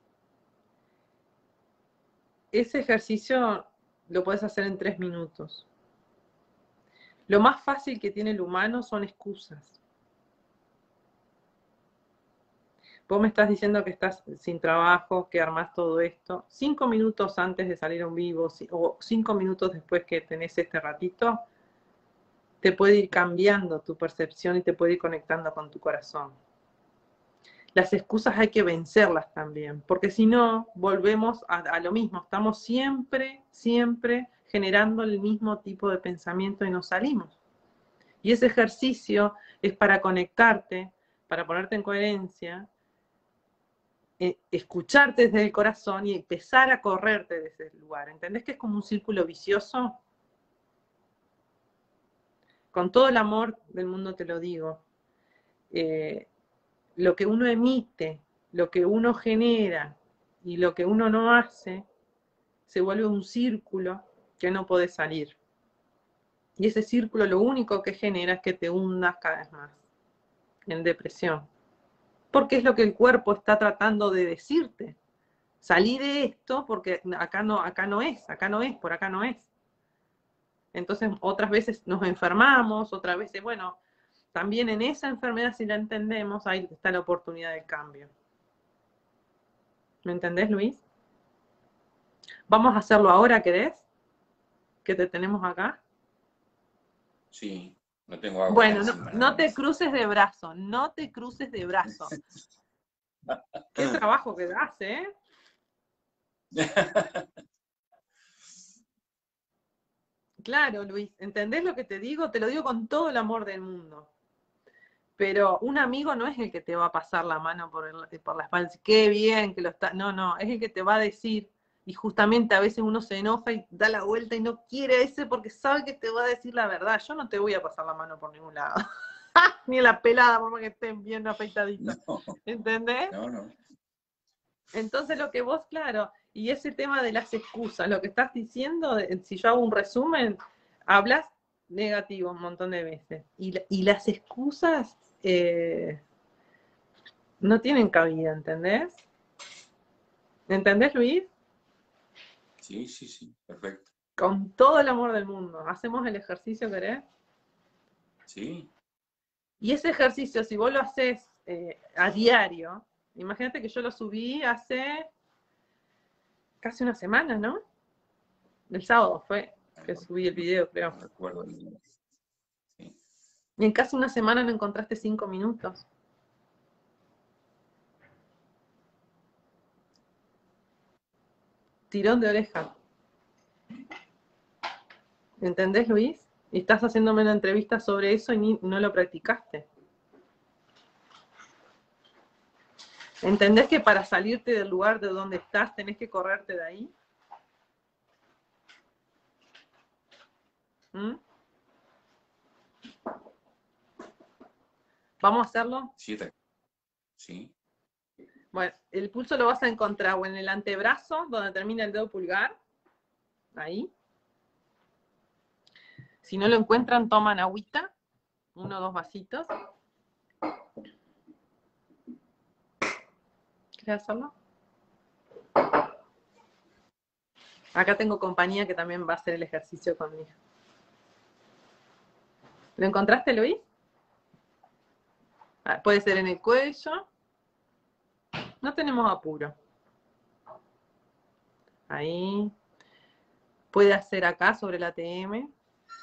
Ese ejercicio lo puedes hacer en 3 minutos. Lo más fácil que tiene el humano son excusas. vos me estás diciendo que estás sin trabajo, que armás todo esto, 5 minutos antes de salir a un vivo o 5 minutos después que tenés este ratito, te puede ir cambiando tu percepción y te puede ir conectando con tu corazón. Las excusas hay que vencerlas también, porque si no, volvemos a lo mismo, estamos siempre generando el mismo tipo de pensamiento y nos salimos. Y ese ejercicio es para conectarte, para ponerte en coherencia, escucharte desde el corazón y empezar a correrte desde ese lugar. ¿Entendés que es como un círculo vicioso? Con todo el amor del mundo te lo digo. Lo que uno emite, lo que uno genera y lo que uno no hace, se vuelve un círculo que no podés salir. Y ese círculo lo único que genera es que te hundas cada vez más en depresión. Porque es lo que el cuerpo está tratando de decirte. Salí de esto porque acá no es, por acá no es. Entonces otras veces nos enfermamos, otras veces, bueno, también en esa enfermedad, si la entendemos, ahí está la oportunidad del cambio. ¿Me entendés, Luis? Vamos a hacerlo ahora, ¿querés? Que te tenemos acá. Sí, no tengo agua. Bueno, no te cruces de brazo, no te cruces de brazo. Qué trabajo que das, ¿eh? Claro, Luis, ¿entendés lo que te digo? Te lo digo con todo el amor del mundo. Pero un amigo no es el que te va a pasar la mano por la espalda. Qué bien que lo está. No, es el que te va a decir. Y justamente a veces uno se enoja y da la vuelta y no quiere ese porque sabe que te va a decir la verdad. Yo no te voy a pasar la mano por ningún lado. Ni en la pelada, por más que estén bien afeitaditos. No. ¿Entendés? No. Entonces lo que vos, claro, y ese tema de las excusas, lo que estás diciendo, si yo hago un resumen, hablas negativo un montón de veces. Y las excusas no tienen cabida, ¿entendés? ¿Entendés, Luis? Sí, perfecto. Con todo el amor del mundo. ¿Hacemos el ejercicio, querés? Sí. Y ese ejercicio, si vos lo haces a diario, imagínate que yo lo subí hace casi una semana, ¿no? El sábado fue que subí el video, creo. No recuerdo. Sí. Y en casi una semana no encontraste 5 minutos. Tirón de oreja. ¿Entendés, Luis? Y estás haciéndome una entrevista sobre eso y no lo practicaste. ¿Entendés que para salirte del lugar de donde estás tenés que correrte de ahí? ¿Mm? ¿Vamos a hacerlo? Sí. Bueno, el pulso lo vas a encontrar o en el antebrazo, donde termina el dedo pulgar. Ahí. Si no lo encuentran, toman agüita. 1 o 2 vasitos. ¿Querés hacerlo? Acá tengo compañía que también va a hacer el ejercicio conmigo. ¿Lo encontraste, Luis? Puede ser en el cuello. No tenemos apuro. Ahí. Puede hacer acá sobre el ATM.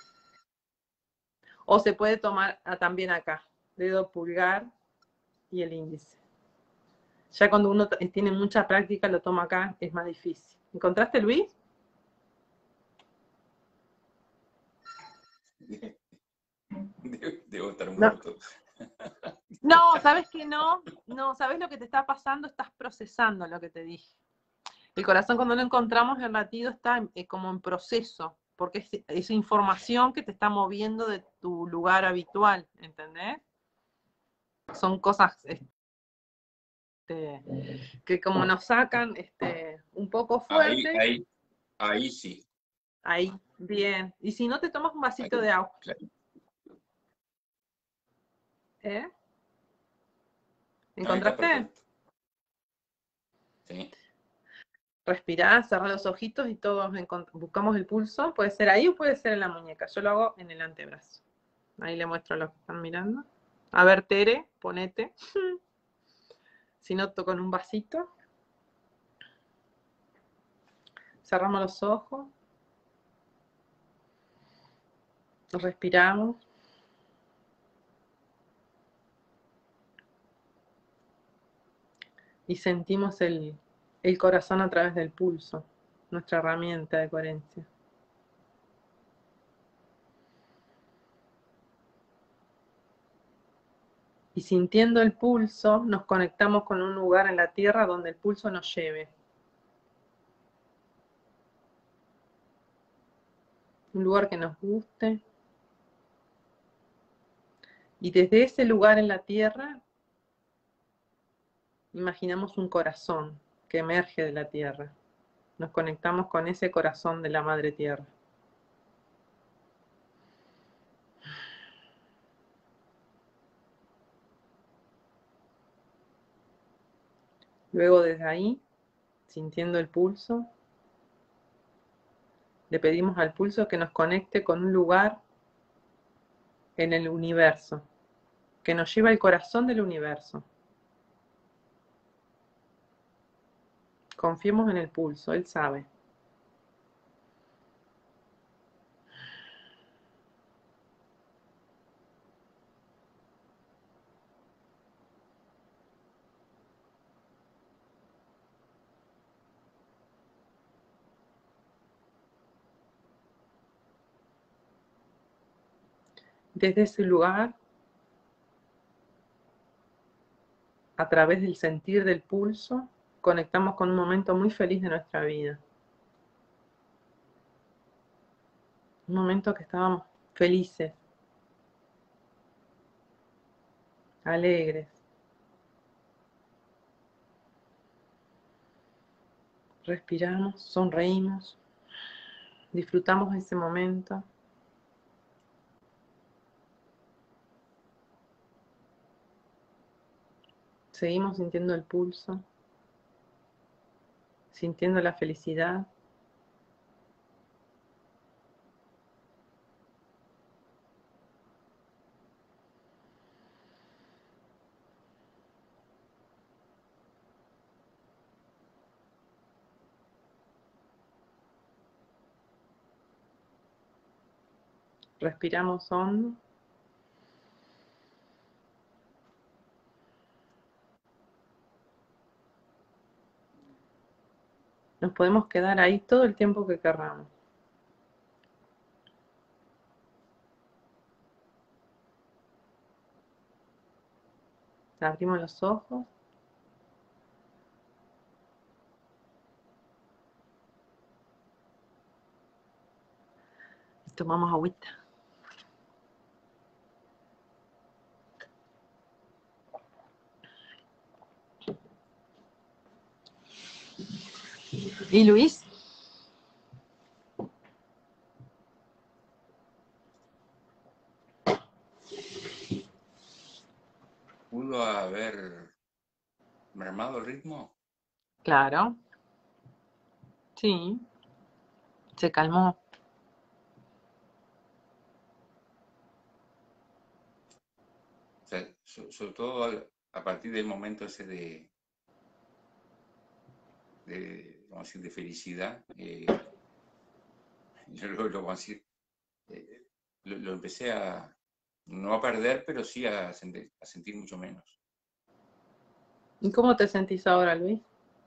O se puede tomar también acá. Dedo pulgar y el índice. Ya cuando uno tiene mucha práctica, lo toma acá, es más difícil. ¿Encontraste, Luis? Debo estar muerto. No, ¿sabes qué no? No, ¿sabes lo que te está pasando? Estás procesando lo que te dije. El corazón cuando lo encontramos, el latido está como en proceso, porque es información que te está moviendo de tu lugar habitual, ¿entendés? Son cosas que como nos sacan un poco fuerte. Ahí sí. Ahí, bien. Y si no, te tomas un vasito de agua. Claro. ¿Encontraste? Sí. Respirá, cerrá los ojitos y todos buscamos el pulso. Puede ser ahí o puede ser en la muñeca. Yo lo hago en el antebrazo. Ahí le muestro a los que están mirando. A ver, Tere, ponete. si no, con un vasito. Cerramos los ojos. Respiramos. Y sentimos el corazón a través del pulso, nuestra herramienta de coherencia. Y sintiendo el pulso, nos conectamos con un lugar en la tierra donde el pulso nos lleve. Un lugar que nos guste. Y desde ese lugar en la tierra, imaginamos un corazón que emerge de la tierra. Nos conectamos con ese corazón de la Madre Tierra. Luego desde ahí, sintiendo el pulso, le pedimos al pulso que nos conecte con un lugar en el universo, que nos lleva al corazón del universo. Confiemos en el pulso, él sabe. Desde ese lugar, a través del sentir del pulso, conectamos con un momento muy feliz de nuestra vida. Un momento que estábamos felices, alegres. Respiramos, sonreímos, disfrutamos ese momento. Seguimos sintiendo el pulso, sintiendo la felicidad. Respiramos hondo. Nos podemos quedar ahí todo el tiempo que querramos. Abrimos los ojos. Y tomamos agüita. ¿Y Luis? ¿Pudo haber mermado el ritmo? Claro. Sí. Se calmó. O sea, sobre todo a partir del momento ese de vamos a decir, de felicidad, yo vamos a decir, lo empecé a, no a perder, pero sí a sentir mucho menos. ¿Y cómo te sentís ahora, Luis?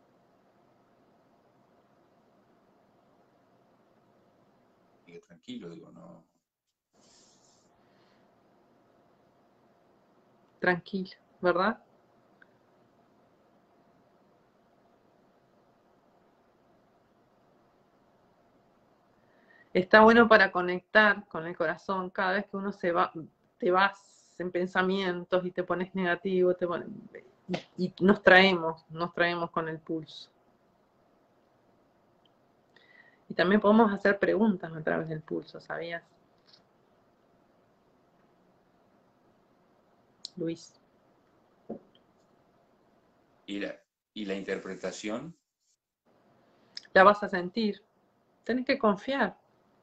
Y tranquilo, digo, no. Tranquilo, ¿verdad? Está bueno para conectar con el corazón. Cada vez que uno se va, te vas en pensamientos y te pones negativo, y nos traemos con el pulso. Y también podemos hacer preguntas a través del pulso, ¿sabías? Luis. ¿Y la interpretación? La vas a sentir. Tenés que confiar.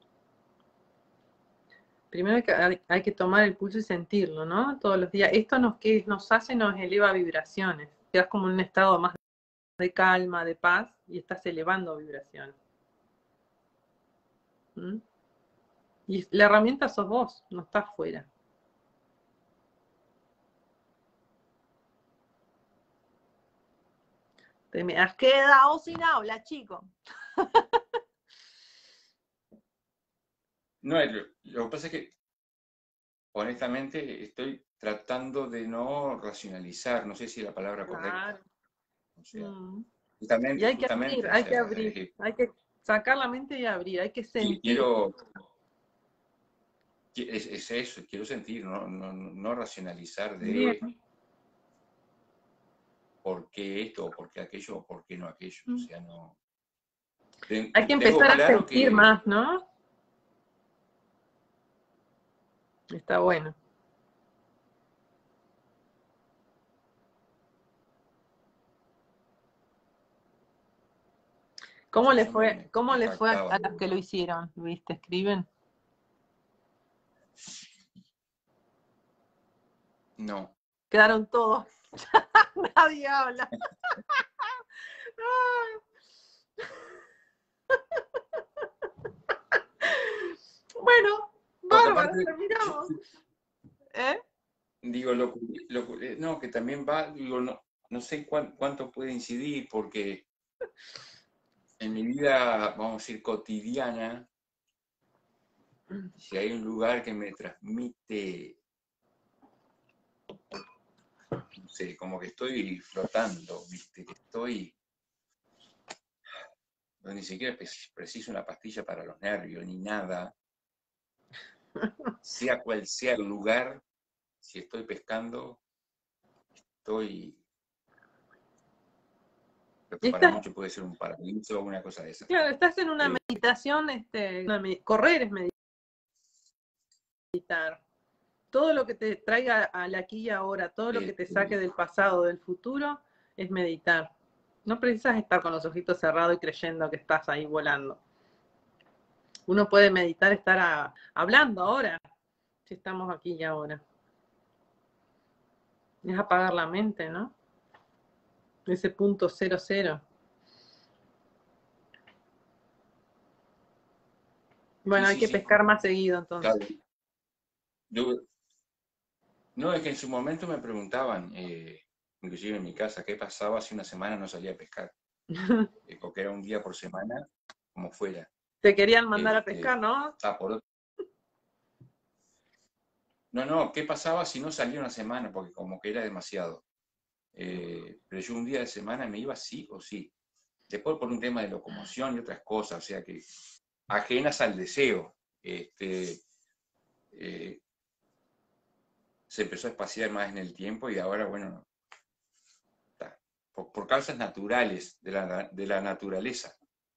Primero hay que tomar el pulso y sentirlo, ¿no? Todos los días. Esto nos hace, nos eleva vibraciones. quedas como en un estado más de calma, de paz, y estás elevando vibraciones. ¿Mm? Y la herramienta sos vos, no estás fuera. Te me has quedado sin habla, chico. No, lo que pasa es que, honestamente, estoy tratando de no racionalizar, no sé si es la palabra correcta. Claro. O sea, Y hay que justamente, abrir, o hay que sea, abrir, hay que sacar la mente y abrir, hay que sentir. es eso, quiero sentir, no racionalizar Bien. de por qué esto, o por qué aquello, o por qué no aquello. O sea, no. Hay que Tengo empezar a claro sentir que más, ¿no? Está bueno. ¿Cómo le fue, a los que lo hicieron? Luis, ¿te escriben? No. Quedaron todos. Nadie habla. Bueno, bárbaro, terminamos. Digo, no, que también va, digo, no sé cuánto puede incidir, porque en mi vida, vamos a decir, cotidiana, si hay un lugar que me transmite, no sé, como que estoy flotando, ¿viste? Que estoy, no, ni siquiera preciso una pastilla para los nervios, ni nada, sea cual sea el lugar, si estoy pescando, estoy... Para muchos puede ser un paraíso o una cosa de esa. Claro, estás en una meditación, correr es meditar. Todo lo que te traiga al aquí y ahora, todo lo que te saque del pasado, del futuro, es meditar. No precisas estar con los ojitos cerrados y creyendo que estás ahí volando. Uno puede meditar, estar hablando ahora, si estamos aquí y ahora. Es apagar la mente, ¿no? Ese punto 00. Bueno, hay que pescar más seguido, entonces. Claro. No, es que en su momento me preguntaban, inclusive en mi casa, qué pasaba si una semana no salía a pescar. Porque era un día por semana, como fuera. Te querían mandar a pescar, ¿no? No, ¿qué pasaba si no salía una semana? Porque como que era demasiado. Pero yo un día de semana me iba sí o sí. Después por un tema de locomoción y otras cosas, o sea que ajenas al deseo. Se empezó a espaciar más en el tiempo y ahora, bueno, por causas naturales de la naturaleza.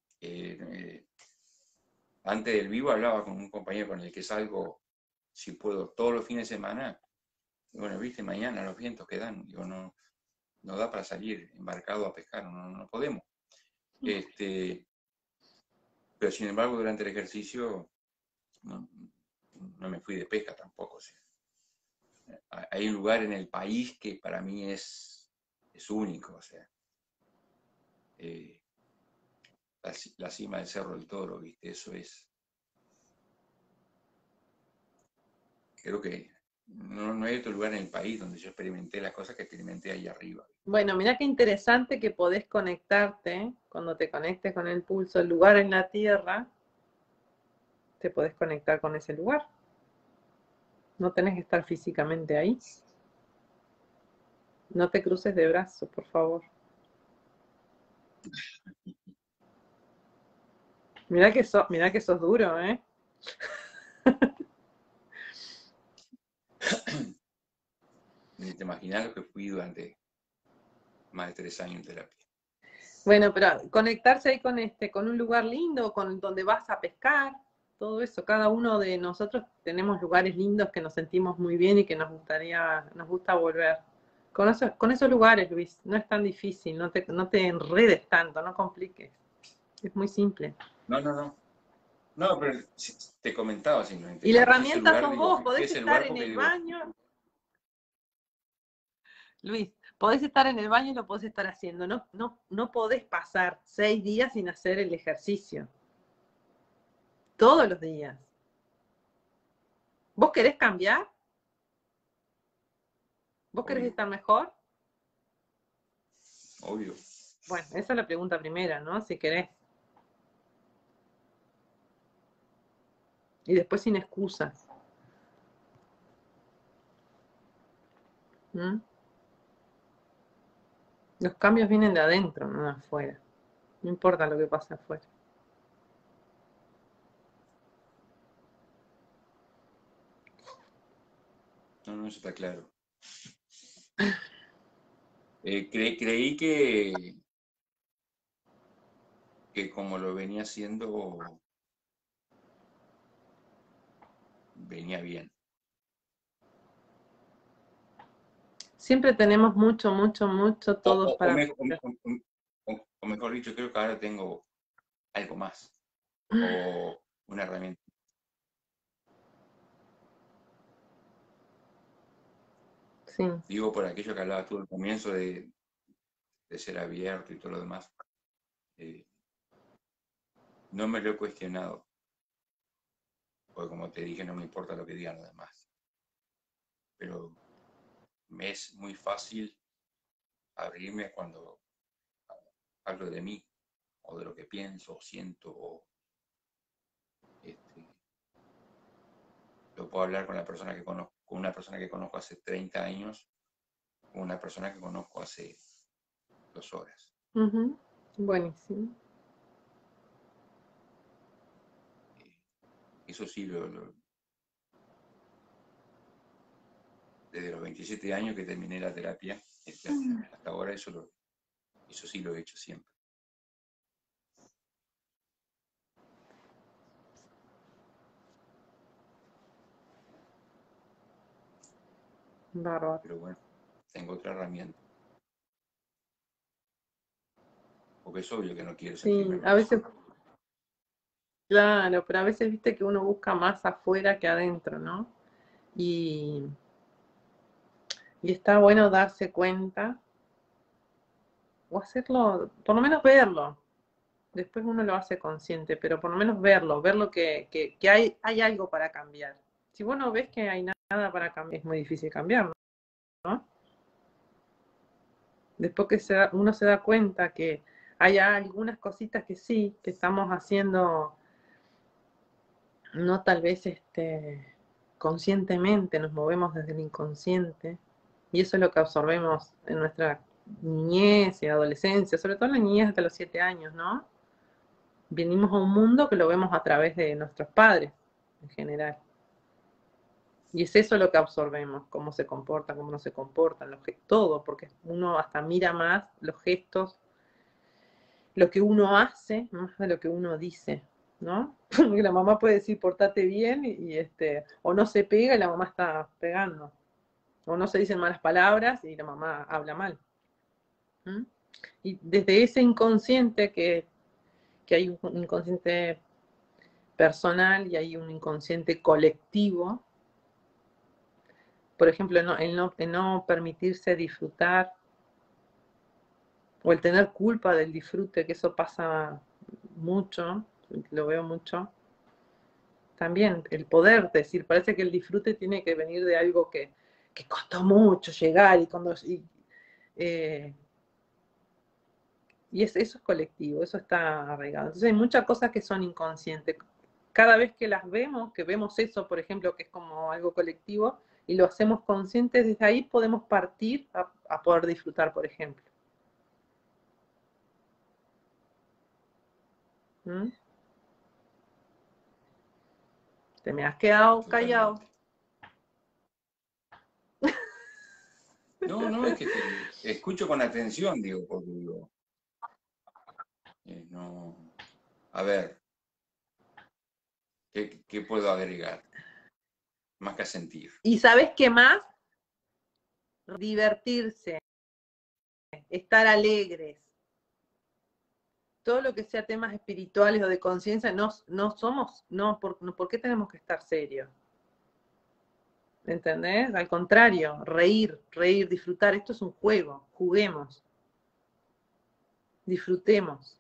Antes del vivo hablaba con un compañero con el que salgo, si puedo, todos los fines de semana. Y bueno, viste, mañana los vientos que dan, digo, no da para salir embarcado a pescar, no podemos. Pero sin embargo, durante el ejercicio no me fui de pesca tampoco. O sea, hay un lugar en el país que para mí es único, o sea, la cima del Cerro del Toro, ¿viste? Eso es. Creo que no hay otro lugar en el país donde yo experimenté las cosas que experimenté ahí arriba. Bueno, mirá qué interesante que podés conectarte, cuando te conectes con el pulso, el lugar en la Tierra, te podés conectar con ese lugar. No tenés que estar físicamente ahí. No te cruces de brazos, por favor. Mirá que sos duro, ¿eh? Ni te imaginas lo que fui durante más de 3 años en terapia. Bueno, pero conectarse ahí con un lugar lindo, con donde vas a pescar, todo eso. Cada uno de nosotros tenemos lugares lindos que nos sentimos muy bien y que nos gusta volver. Con esos lugares, Luis, no es tan difícil, no te enredes tanto, no compliques. Es muy simple. No, pero te comentaba simplemente. Y la herramienta sos vos, podés estar en el baño. Luis, Podés estar en el baño y lo podés estar haciendo. No podés pasar 6 días sin hacer el ejercicio. Todos los días. ¿Vos querés cambiar? ¿Vos querés Obvio, estar mejor? obvio. Bueno, esa es la pregunta primera, ¿no? Si querés. Y después sin excusas. ¿Mm? Los cambios vienen de adentro, no de afuera. No importa lo que pase afuera. No, no, eso está claro. Creí que como lo venía haciendo, venía bien. Siempre tenemos mucho, mucho, mucho O, todos o- o para me- o- aprender. o mejor dicho, creo que ahora tengo algo más. O una herramienta. Sí. Digo, por aquello que hablabas tú al comienzo de ser abierto y todo lo demás. No me lo he cuestionado. Porque como te dije, no me importa lo que digan los demás. Pero me es muy fácil abrirme cuando hablo de mí, o de lo que pienso, o siento, o lo puedo hablar con la persona que conozco, con una persona que conozco hace 30 años, con una persona que conozco hace 2 horas. Ujú. Buenísimo. Eso sí, desde los 27 años que terminé la terapia, hasta ahora eso sí lo he hecho siempre. Bárbaro. Pero bueno, tengo otra herramienta. Porque es obvio que no quiero sentirme Sí, a mal. veces, claro, pero a veces viste que uno busca más afuera que adentro, ¿no? Y, y está bueno darse cuenta o hacerlo, por lo menos verlo. Después uno lo hace consciente, pero por lo menos verlo que hay algo para cambiar. Si vos no ves que hay nada para cambiar, es muy difícil cambiar, ¿no? Después que uno se da cuenta que hay algunas cositas que sí, que estamos haciendo, no tal vez conscientemente, nos movemos desde el inconsciente, y eso es lo que absorbemos en nuestra niñez y adolescencia, sobre todo en la niñez hasta los 7 años, ¿no? Venimos a un mundo que lo vemos a través de nuestros padres, en general. Y es eso lo que absorbemos, cómo se comportan, cómo no se comportan, todo, porque uno hasta mira más los gestos, lo que uno hace, más de lo que uno dice, ¿no? Porque la mamá puede decir portate bien o no se pega y la mamá está pegando. O no se dicen malas palabras y la mamá habla mal. ¿Mm? Y desde ese inconsciente que hay un inconsciente personal y hay un inconsciente colectivo, por ejemplo, el no permitirse disfrutar o el tener culpa del disfrute, que eso pasa mucho, lo veo mucho. También el poder decir, parece que el disfrute tiene que venir de algo que costó mucho llegar eh, y eso es colectivo, eso está arraigado. Entonces hay muchas cosas que son inconscientes. Cada vez que las vemos, que vemos eso, por ejemplo, que es como algo colectivo, y lo hacemos conscientes, desde ahí podemos partir a poder disfrutar, por ejemplo. ¿Mm? Te me has quedado callado. Totalmente. No, no, es que te escucho con atención, digo, porque digo, no. A ver, ¿qué puedo agregar? Más que sentir. ¿Y sabes qué más? Divertirse, estar alegres. Todo lo que sea temas espirituales o de conciencia, no somos, ¿por qué tenemos que estar serios? ¿entendés? Al contrario, reír, reír, disfrutar. Esto es un juego, juguemos, disfrutemos.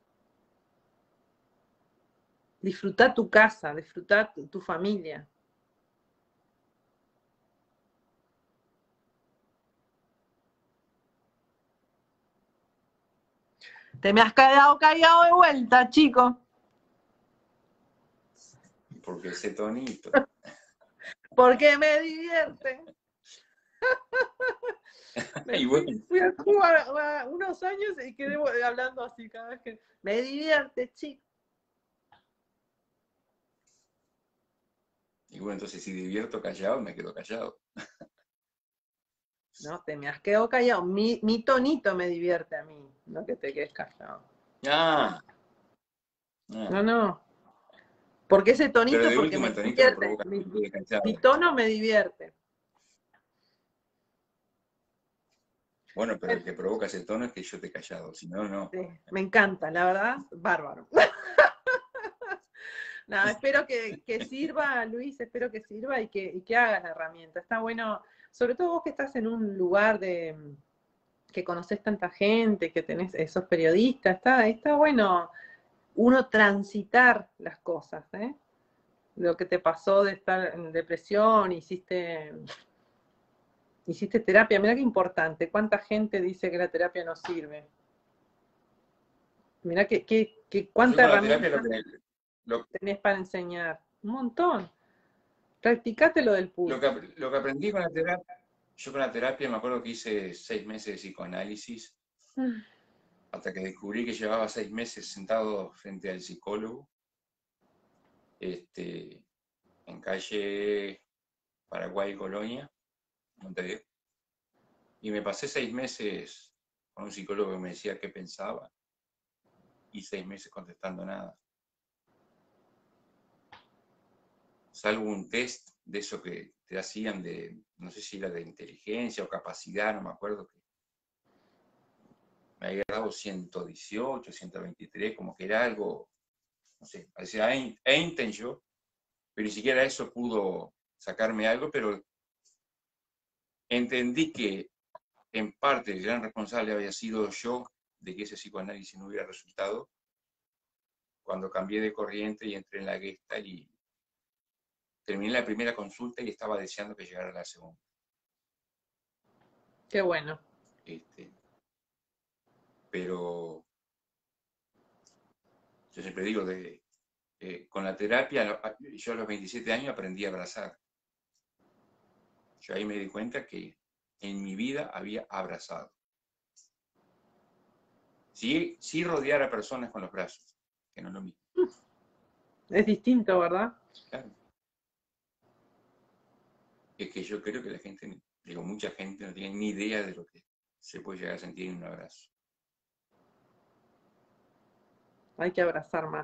Disfruta tu casa, disfruta tu familia. Te me has quedado callado de vuelta, chico. Porque ese tonito. Porque me divierte. Y bueno, Fui a Cuba unos años y quedé hablando así cada vez que... Me divierte, chico. y bueno, entonces si divierto callado, me quedo callado. No, te me has quedado callado. Mi tonito me divierte a mí, no que te quedes callado. Ah, No, no. Porque ese pero tonito, de porque último me el tonito lo divierte. provoca que me quede callado. Mi tono me divierte. Bueno, pero el que provoca ese tono es que yo te he callado, si no, no. Sí, me encanta, la verdad, bárbaro. Nada, espero que sirva, Luis, espero que sirva y que hagas la herramienta. Está bueno, sobre todo vos que estás en un lugar que conoces tanta gente, que tenés esos periodistas, está bueno uno transitar las cosas, ¿eh? Lo que te pasó de estar en depresión, hiciste terapia, mira qué importante, cuánta gente dice que la terapia no sirve. Mira Yo cuánta con la terapia herramienta tenés para enseñar. Un montón. Practicate lo del pool. lo que aprendí con la terapia, yo con la terapia me acuerdo que hice 6 meses de psicoanálisis, hasta que descubrí que llevaba 6 meses sentado frente al psicólogo, en calle Paraguay, Colonia, Montevideo. Y me pasé 6 meses con un psicólogo que me decía qué pensaba, y 6 meses contestando nada. Salvo un test de eso que te hacían de, no sé si era de inteligencia o capacidad, no me acuerdo, que me había dado 118, 123, como que era algo, no sé, parecía Einstein yo, pero ni siquiera eso pudo sacarme algo, pero entendí que en parte el gran responsable había sido yo de que ese psicoanálisis no hubiera resultado cuando cambié de corriente y entré en la Gestalt y terminé la primera consulta y estaba deseando que llegara la segunda. Qué bueno. Pero yo siempre digo, con la terapia, yo a los 27 años aprendí a abrazar. Yo ahí me di cuenta que en mi vida había abrazado. Sí, sí rodear a personas con los brazos, que no es lo mismo. Es distinto, ¿verdad? Claro. Es que yo creo que la gente, digo, mucha gente no tiene ni idea de lo que se puede llegar a sentir en un abrazo. Hay que abrazar más.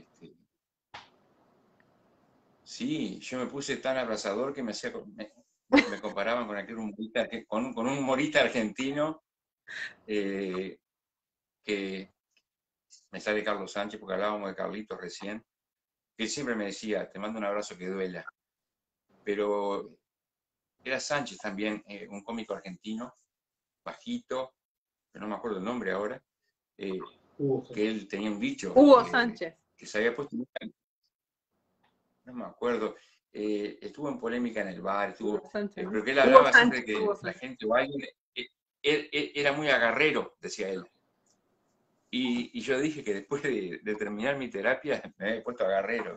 Sí, yo me puse tan abrazador que me comparaban con aquel humorista, con un humorista argentino que me sale Carlos Sánchez, porque hablábamos de Carlitos recién, que él siempre me decía, te mando un abrazo que duela. Pero era Sánchez también, un cómico argentino, bajito, pero no me acuerdo el nombre ahora, que él tenía un dicho, Hugo Sánchez. que se había puesto, no me acuerdo, estuvo en polémica en el bar, pero que él hablaba siempre de que la gente o alguien, él era muy agarrero, decía él. Y yo dije que después de terminar mi terapia me había puesto agarrero.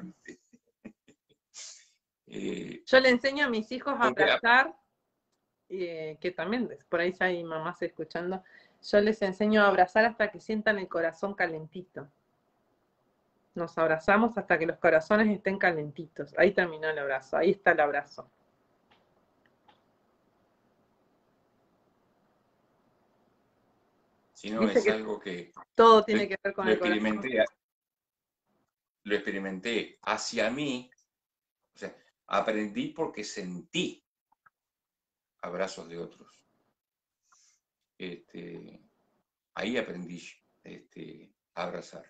Yo le enseño a mis hijos a abrazar, que también por ahí ya hay mamás escuchando, yo les enseño a abrazar hasta que sientan el corazón calentito. Nos abrazamos hasta que los corazones estén calentitos. Ahí terminó el abrazo, ahí está el abrazo. Si no, es algo que todo tiene que ver con el corazón. Lo experimenté hacia mí, o sea, aprendí porque sentí abrazos de otros. Ahí aprendí a abrazar.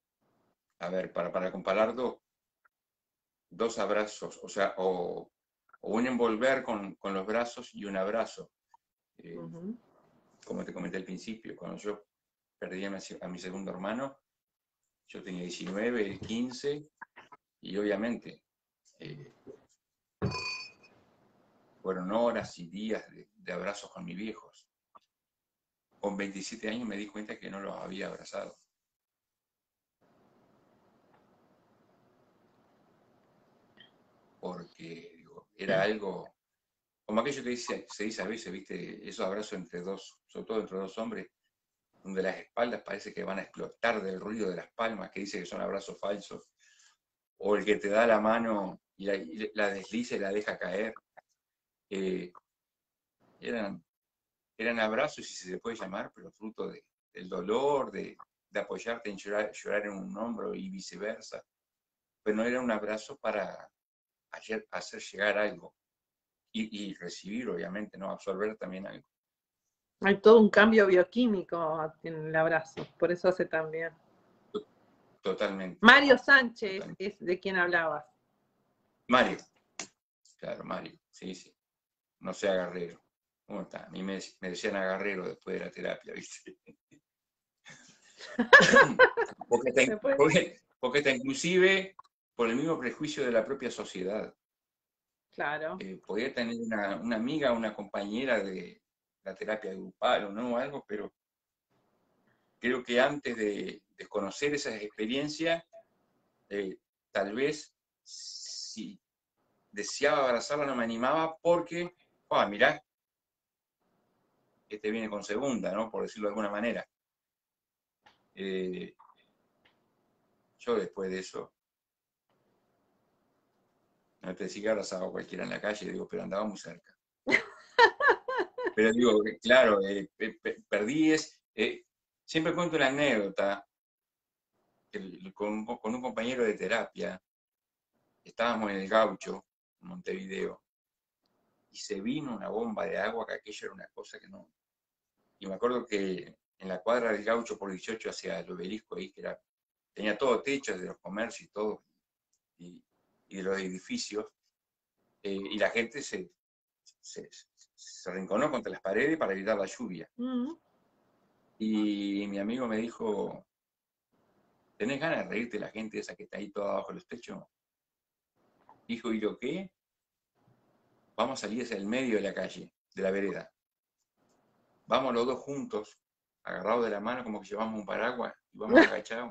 A ver, para comparar dos abrazos, o sea, o o un envolver con los brazos y un abrazo. Ujú. Como te comenté al principio, cuando yo perdí a mi segundo hermano, yo tenía 19, él 15, y obviamente fueron horas y días de abrazos con mis viejos. Con 27 años me di cuenta que no los había abrazado. Porque digo, era algo, como aquello que se dice a veces, ¿viste? Esos abrazos entre dos, sobre todo entre dos hombres, donde las espaldas parece que van a explotar del ruido de las palmas, que dice que son abrazos falsos, o el que te da la mano y la desliza y la deja caer. Eh, eran, eran abrazos, si se puede llamar, pero fruto del dolor, de apoyarte en llorar en un hombro y viceversa. Pero no era un abrazo para hacer llegar algo y recibir, obviamente, ¿no? Absorber también algo. Hay todo un cambio bioquímico en el abrazo, por eso hace tan bien. Totalmente. Mario Sánchez Totalmente. es de quien hablabas. Mario. Claro, Mario. Sí, sí. No sea Agarrero. ¿Cómo está? A mí me decían Agarrero después de la terapia, ¿viste? porque está inclusive por el mismo prejuicio de la propia sociedad. Claro. Podía tener una amiga, una compañera de la terapia grupal o no, algo, pero creo que antes de conocer esas experiencias, tal vez si deseaba abrazarla no me animaba porque, mirá, este viene con segunda, ¿no? Por decirlo de alguna manera. Yo después de eso, no te decía que abrazaba a cualquiera en la calle, digo, pero andaba muy cerca. Pero digo, claro, perdí siempre cuento una anécdota con un compañero de terapia. Estábamos en el Gaucho, en Montevideo, y se vino una bomba de agua, que aquello era una cosa que no. Y me acuerdo que en la cuadra del Gaucho por 18 hacia el Obelisco ahí, que tenía todo techo de los comercios y todo, y de los edificios, y la gente se arrinconó contra las paredes para evitar la lluvia. Y mi amigo me dijo, ¿tenés ganas de reírte de la gente esa que está ahí toda abajo de los techos? Dijo, ¿y yo qué? Vamos a salir hacia el medio de la calle, de la vereda. Vamos los dos juntos, agarrados de la mano como que llevamos un paraguas, y vamos agachados.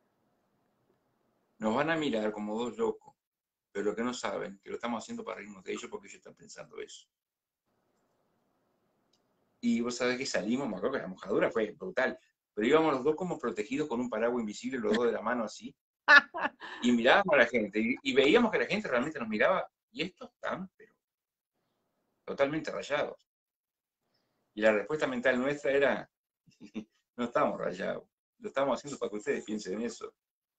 Nos van a mirar como dos locos, pero lo que no saben, que lo estamos haciendo para reírnos de ellos porque ellos están pensando eso. Y vos sabés que salimos, me acuerdo que la mojadura fue brutal, pero íbamos los dos como protegidos con un paraguas invisible, los dos de la mano así, y mirábamos a la gente, y veíamos que la gente realmente nos miraba, y estos están, pero totalmente rayados. Y la respuesta mental nuestra era, no estamos rayados, lo estamos haciendo para que ustedes piensen en eso.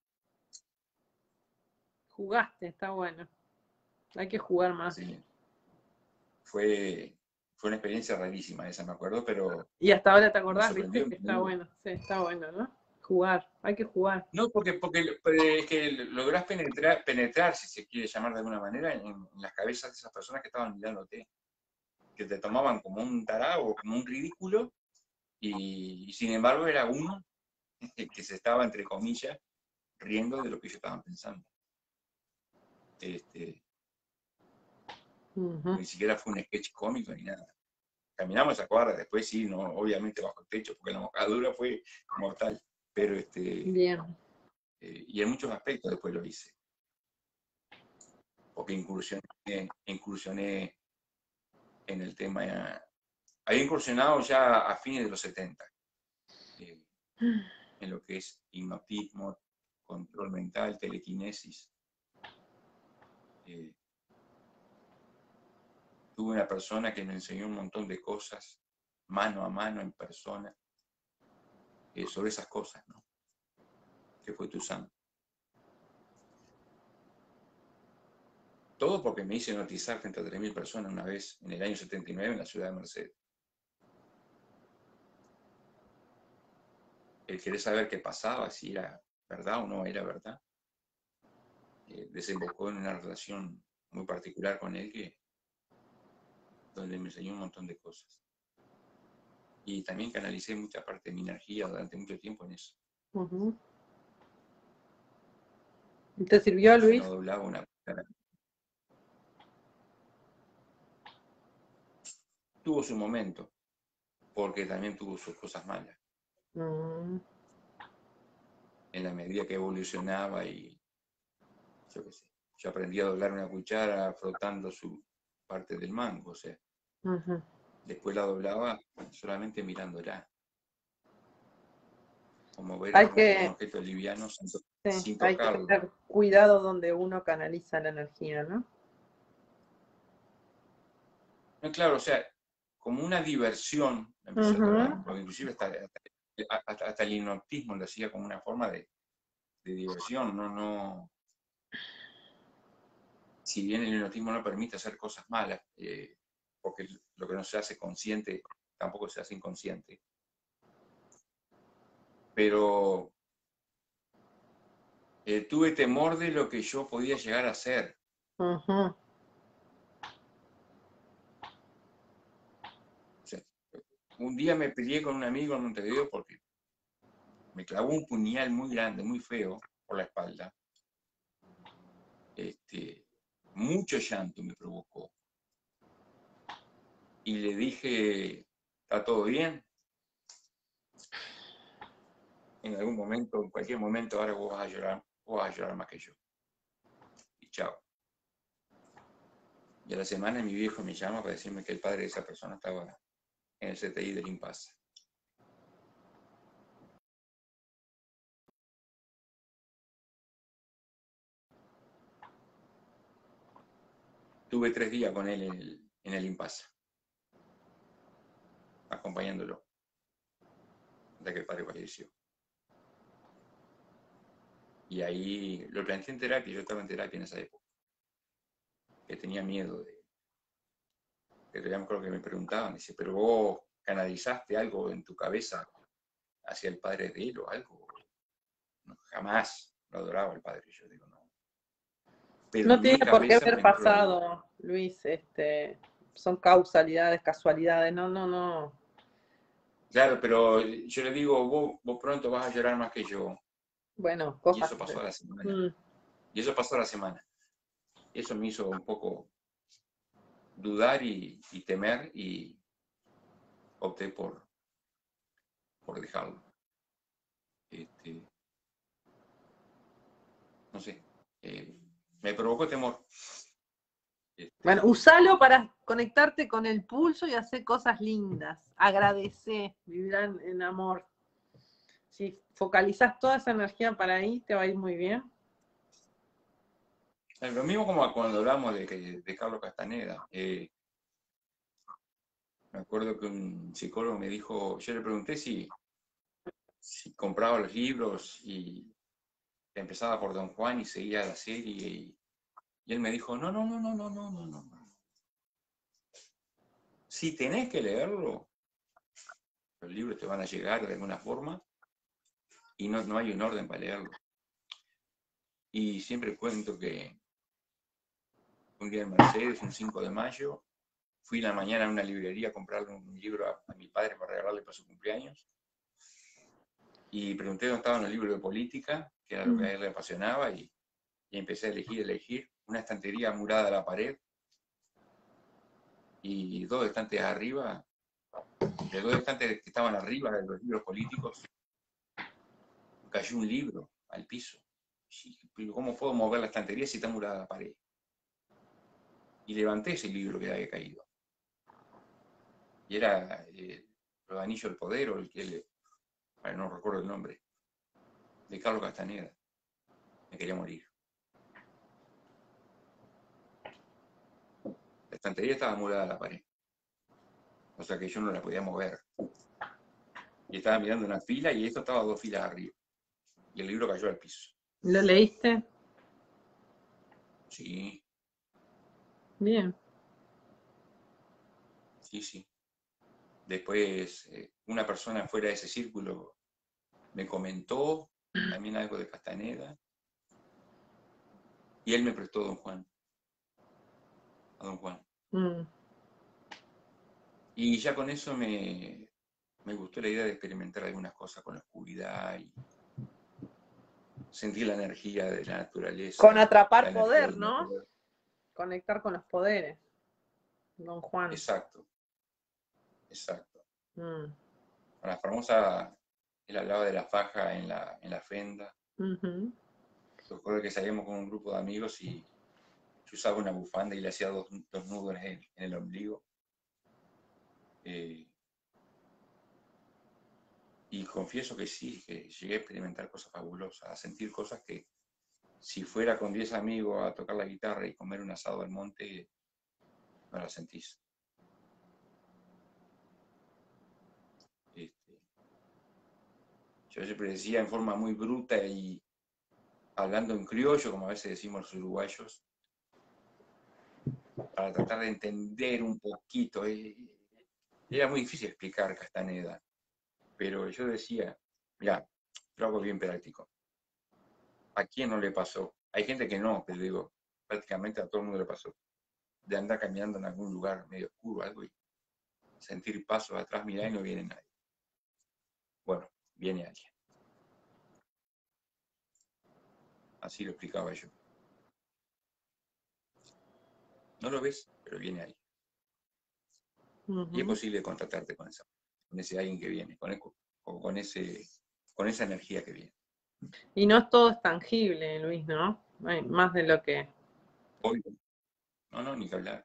Jugaste, está bueno. Hay que jugar más. Sí. Fue una experiencia rarísima esa, me acuerdo, pero... Y hasta ahora te acordás, viste, que está bueno. Sí, está bueno, ¿no? Jugar, hay que jugar. No, porque es que lográs penetrar, si se quiere llamar de alguna manera, en las cabezas de esas personas que estaban mirándote, que te tomaban como un tarado, como un ridículo, y sin embargo era uno que se estaba, entre comillas, riendo de lo que ellos estaban pensando. Ni siquiera fue un sketch cómico ni nada. Caminamos esa cuadra, después sí, no, obviamente bajo el techo, porque la mojadura fue mortal, pero bien. Y en muchos aspectos después lo hice. Porque incursioné en el tema, había incursionado ya a fines de los 70, en lo que es hipnotismo, control mental, telequinesis. Tuve una persona que me enseñó un montón de cosas, mano a mano, en persona, sobre esas cosas, ¿no? Que fue Tuzán. Todo porque me hice notizar frente a 3.000 personas una vez, en el año 79, en la ciudad de Mercedes. El querer saber qué pasaba, si era verdad o no era verdad, desembocó en una relación muy particular con él que donde me enseñó un montón de cosas. Y también canalicé mucha parte de mi energía durante mucho tiempo en eso. ¿Te sirvió, Luis? No doblaba una cara. Tuvo su momento, porque también tuvo sus cosas malas. En la medida que evolucionaba y yo qué sé, yo aprendí a doblar una cuchara frotando su parte del mango, o sea, después la doblaba solamente mirándola, como ver Hay un objeto liviano sin hay que tocarlo. tener cuidado donde uno canaliza la energía, ¿no? No, claro, o sea, como una diversión, empecé a tomar, porque inclusive hasta el hipnotismo lo hacía como una forma de diversión, no. Si bien el hipnotismo no permite hacer cosas malas, porque lo que no se hace consciente tampoco se hace inconsciente, pero tuve temor de lo que yo podía llegar a hacer. O sea, un día me peleé con un amigo en Montevideo porque me clavó un puñal muy grande, muy feo, por la espalda. Mucho llanto me provocó. Y le dije, ¿está todo bien? En algún momento, en cualquier momento, ahora vos vas a llorar más que yo. Y chao. Y a la semana mi viejo me llama para decirme que el padre de esa persona estaba en el CTI del Impasa. Tuve 3 días con él en el Impasa, acompañándolo, hasta que el padre falleció. Y ahí lo planteé en terapia, yo estaba en terapia en esa época, que tenía miedo de... Que me acuerdo que me preguntaban, dice, ¿pero vos canalizaste algo en tu cabeza hacia el padre de él o algo? No, jamás lo adoraba el padre, yo digo, no. Pero No en mi tiene por qué cabeza haber me entró la duda. pasado, Luis, son causalidades, casualidades, no. Claro, pero yo le digo, vos pronto vas a llorar más que yo. Bueno, Y cosas. eso pasó a la semana. Y eso pasó a la semana. Eso me hizo un poco dudar y temer y opté por dejarlo. No sé, me provocó temor. Bueno, usalo para conectarte con el pulso y hacer cosas lindas. Agradece, vivir en amor. Si focalizas toda esa energía para ahí, te va a ir muy bien. Lo mismo como cuando hablamos de Carlos Castaneda. Me acuerdo que un psicólogo me dijo, yo le pregunté si compraba los libros y empezaba por Don Juan y seguía la serie y él me dijo, no. Si tenés que leerlo, los libros te van a llegar de alguna forma y no hay un orden para leerlo. Y siempre cuento que un día en Mercedes, un 5 de mayo, fui en la mañana a una librería a comprarle un libro a mi padre para regalarle para su cumpleaños. Y pregunté dónde estaban los libros de política, que era lo que a él le apasionaba, y empecé a elegir. Una estantería murada a la pared y 2 estantes arriba, de 2 estantes que estaban arriba de los libros políticos, cayó un libro al piso. ¿Cómo puedo mover la estantería si está murada a la pared? Y levanté ese libro que había caído. Y era Los Anillos del Poder, o no recuerdo el nombre, de Carlos Castaneda. Me quería morir. La estantería estaba murada a la pared. O sea que yo no la podía mover. Y estaba mirando una fila y esto estaba 2 filas arriba. Y el libro cayó al piso. ¿Lo leíste? Sí. Bien. Sí. Después, una persona fuera de ese círculo me comentó también algo de Castaneda. Y él me prestó a Don Juan. Y ya con eso me gustó la idea de experimentar algunas cosas con la oscuridad y sentir la energía de la naturaleza. Con la atrapar energía poder, del ¿no? poder. Conectar con los poderes, don Juan. Exacto, exacto. Mm. Con la famosa, él hablaba de la faja en la fenda. Ujú. Recuerdo que salíamos con un grupo de amigos y yo usaba una bufanda y le hacía dos nudos en el ombligo. Y confieso que sí, que llegué a experimentar cosas fabulosas, a sentir cosas que si fuera con 10 amigos a tocar la guitarra y comer un asado al monte, no las sentís. Yo siempre decía en forma muy bruta y hablando en criollo, como a veces decimos los uruguayos, para tratar de entender un poquito. Era muy difícil explicar Castaneda, pero yo decía, mira, lo hago bien práctico. ¿A quién no le pasó? Hay gente que no, pero digo, prácticamente a todo el mundo le pasó. De andar caminando en algún lugar medio oscuro, algo, y sentir pasos atrás, mirar y no viene nadie. Bueno, viene alguien. Así lo explicaba yo. No lo ves, pero viene alguien. Y es posible contactarte con ese alguien que viene, con esa energía que viene. Y no todo es tangible, Luis, ¿no? Hay más de lo que... Obvio. No, ni que hablar.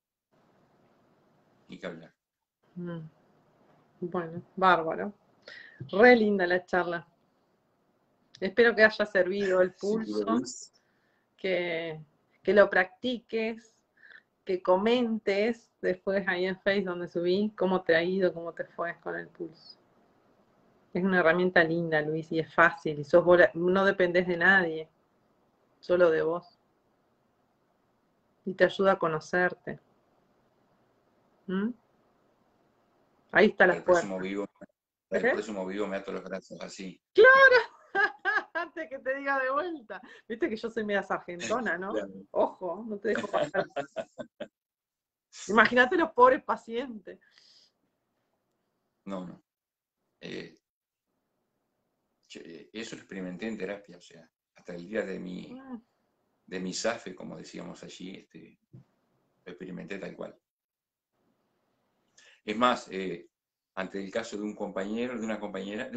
Ni que hablar. Bueno, bárbaro. Re linda la charla. Espero que haya servido el pulso, que lo practiques, que comentes después ahí en Facebook donde subí cómo te ha ido, cómo te fue con el pulso. Es una herramienta linda, Luis, y es fácil. Y no dependés de nadie, solo de vos. Y te ayuda a conocerte. Ahí está la puerta. El próximo vivo me ato los brazos así. ¡Claro! Antes que te diga de vuelta. Viste que yo soy media sargentona, ¿no? Claro. Ojo, no te dejo pasar. Imagínate los pobres pacientes. No. Eso lo experimenté en terapia, o sea, hasta el día de mi SAFE, como decíamos allí, lo experimenté tal cual. Es más, ante el caso de un compañero, de una compañera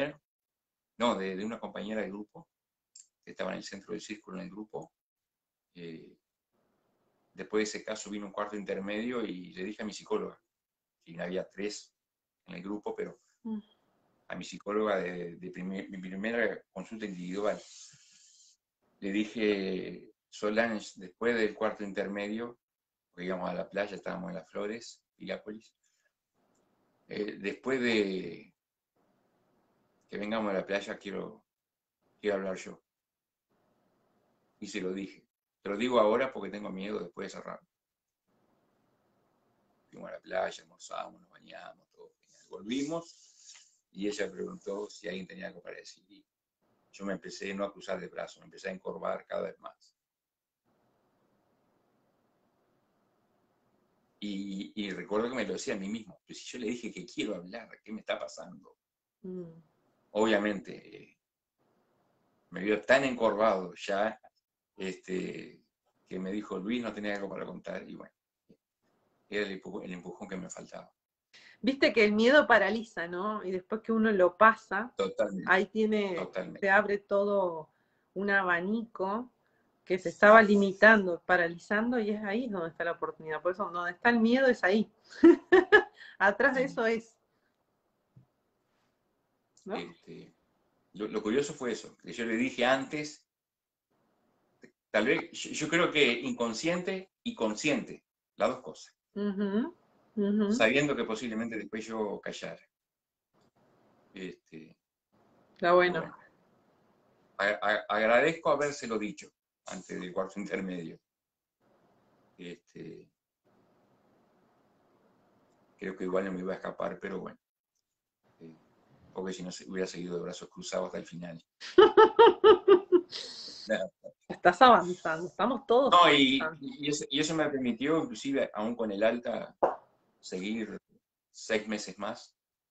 del grupo, que estaba en el centro del círculo en el grupo, después de ese caso vino un cuarto intermedio y le dije a mi psicóloga, y había 3 en el grupo, pero a mi psicóloga mi primera consulta individual, le dije, Solange, después del cuarto intermedio, porque íbamos a la playa, estábamos en Las Flores, Pirápolis, después de que vengamos a la playa, quiero hablar yo. Y se lo dije. Te lo digo ahora porque tengo miedo después de cerrar. Fuimos a la playa, almorzamos, nos bañamos, todo. Volvimos y ella preguntó si alguien tenía algo para decir. Y yo me empecé no a cruzar de brazos, me empecé a encorvar cada vez más. Y recuerdo que me lo decía a mí mismo. Pues si yo le dije que quiero hablar, ¿qué me está pasando? Obviamente, me vio tan encorvado ya, que me dijo, Luis, no tenía algo para contar. Y bueno, era el empujón que me faltaba. Viste que el miedo paraliza, ¿no? Y después que uno lo pasa, totalmente, ahí totalmente. se abre todo un abanico que se estaba limitando, paralizando, y es ahí donde está la oportunidad. Por eso, donde está el miedo es ahí. Atrás de eso es. ¿No? Lo curioso fue eso, que yo le dije antes, tal vez, yo creo que inconsciente y consciente, las dos cosas. Sabiendo que posiblemente después yo callara. Está bueno. Agradezco habérselo dicho antes del cuarto intermedio. Creo que igual no me iba a escapar, pero bueno. Porque si no hubiera seguido de brazos cruzados hasta el final. Estás avanzando, estamos todos avanzando. Y eso me permitió, inclusive, aún con el alta, seguir 6 meses más,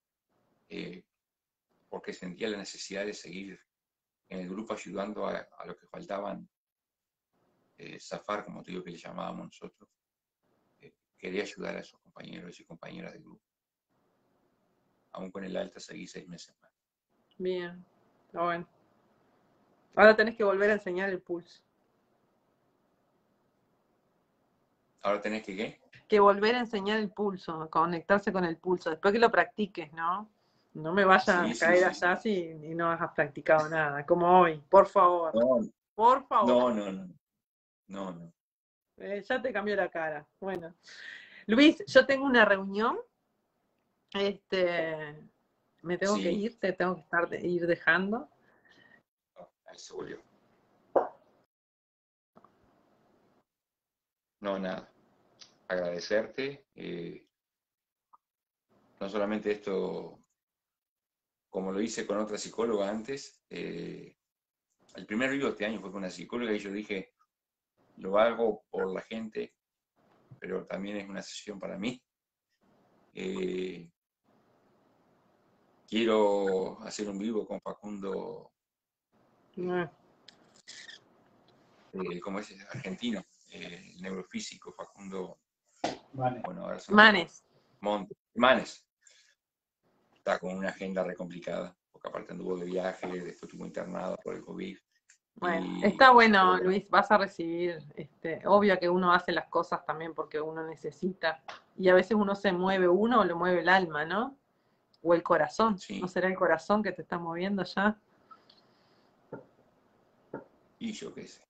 porque sentía la necesidad de seguir en el grupo ayudando a los que faltaban zafar, como te digo que le llamábamos nosotros. Quería ayudar a esos compañeros y compañeras del grupo. Aún con el alta seguí 6 meses más. Bien, está bueno. Ahora tenés que volver a enseñar el pulso. ¿Ahora tenés que qué? Que volver a enseñar el pulso, a conectarse con el pulso, después que lo practiques, ¿no? No me vayas a caer allá y no has practicado nada, como hoy, por favor. No, por favor. No. Ya te cambió la cara. Bueno. Luis, yo tengo una reunión. Me tengo que ir, te tengo que ir dejando. Ahí se volvió. No, nada. Agradecerte. No solamente esto, como lo hice con otra psicóloga antes, el primer vivo este año fue con una psicóloga y yo dije, lo hago por la gente, pero también es una sesión para mí. Quiero hacer un vivo con Facundo, ¿cómo es? Argentino, el neurofísico Facundo. Vale. Bueno, ahora Manes. Está con una agenda re complicada, porque aparte anduvo de viaje, después estuvo internado por el COVID. Bueno, está bueno, Luis, vas a recibir, obvio que uno hace las cosas también porque uno necesita, y a veces uno se mueve uno o lo mueve el alma, ¿no? O el corazón, sí. ¿No será el corazón que te está moviendo ya? Y yo qué sé.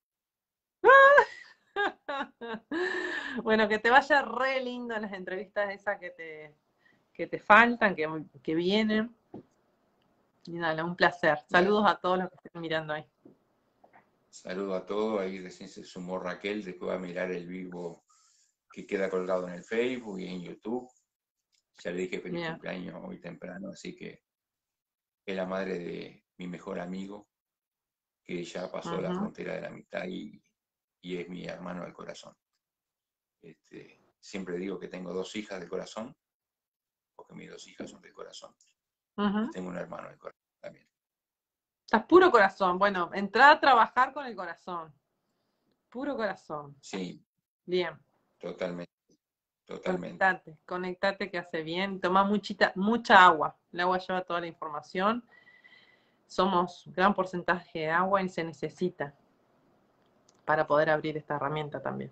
Bueno, que te vaya re lindo en las entrevistas esas que te faltan, que vienen. Y nada, un placer. Saludos a todos los que estén mirando ahí. Saludos a todos, ahí recién se sumó Raquel, después va a mirar el vivo que queda colgado en el Facebook y en YouTube. Ya le dije feliz cumpleaños hoy temprano, así que es la madre de mi mejor amigo, que ya pasó la frontera de la amistad y es mi hermano del corazón. Siempre digo que tengo 2 hijas del corazón, porque mis 2 hijas son del corazón. Y tengo un hermano del corazón también. Estás puro corazón. Bueno, entrá a trabajar con el corazón. Puro corazón. Sí. Bien. Totalmente. Conectate que hace bien. Toma mucha agua. El agua lleva toda la información. Somos un gran porcentaje de agua y se necesita para poder abrir esta herramienta también.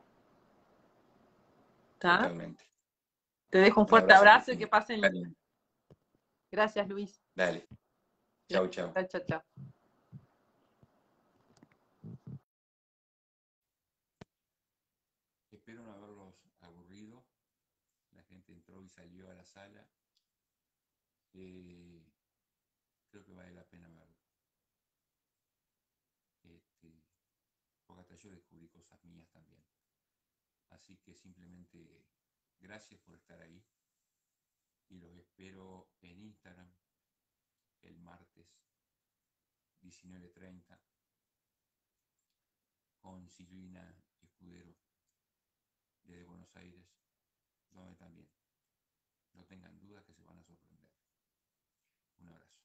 ¿Está? Totalmente. Te dejo un fuerte abrazo y que pasen. Gracias, Luis. Dale. Chau, chau. Chau. Espero no haberlos aburrido. La gente entró y salió a la sala. Creo que vale la pena verlo. Porque hasta yo descubrí cosas mías también. Así que simplemente gracias por estar ahí. Y los espero en Instagram el martes 19:30 con Silvina Escudero desde Buenos Aires, donde también no tengan dudas que se van a sorprender. Un abrazo.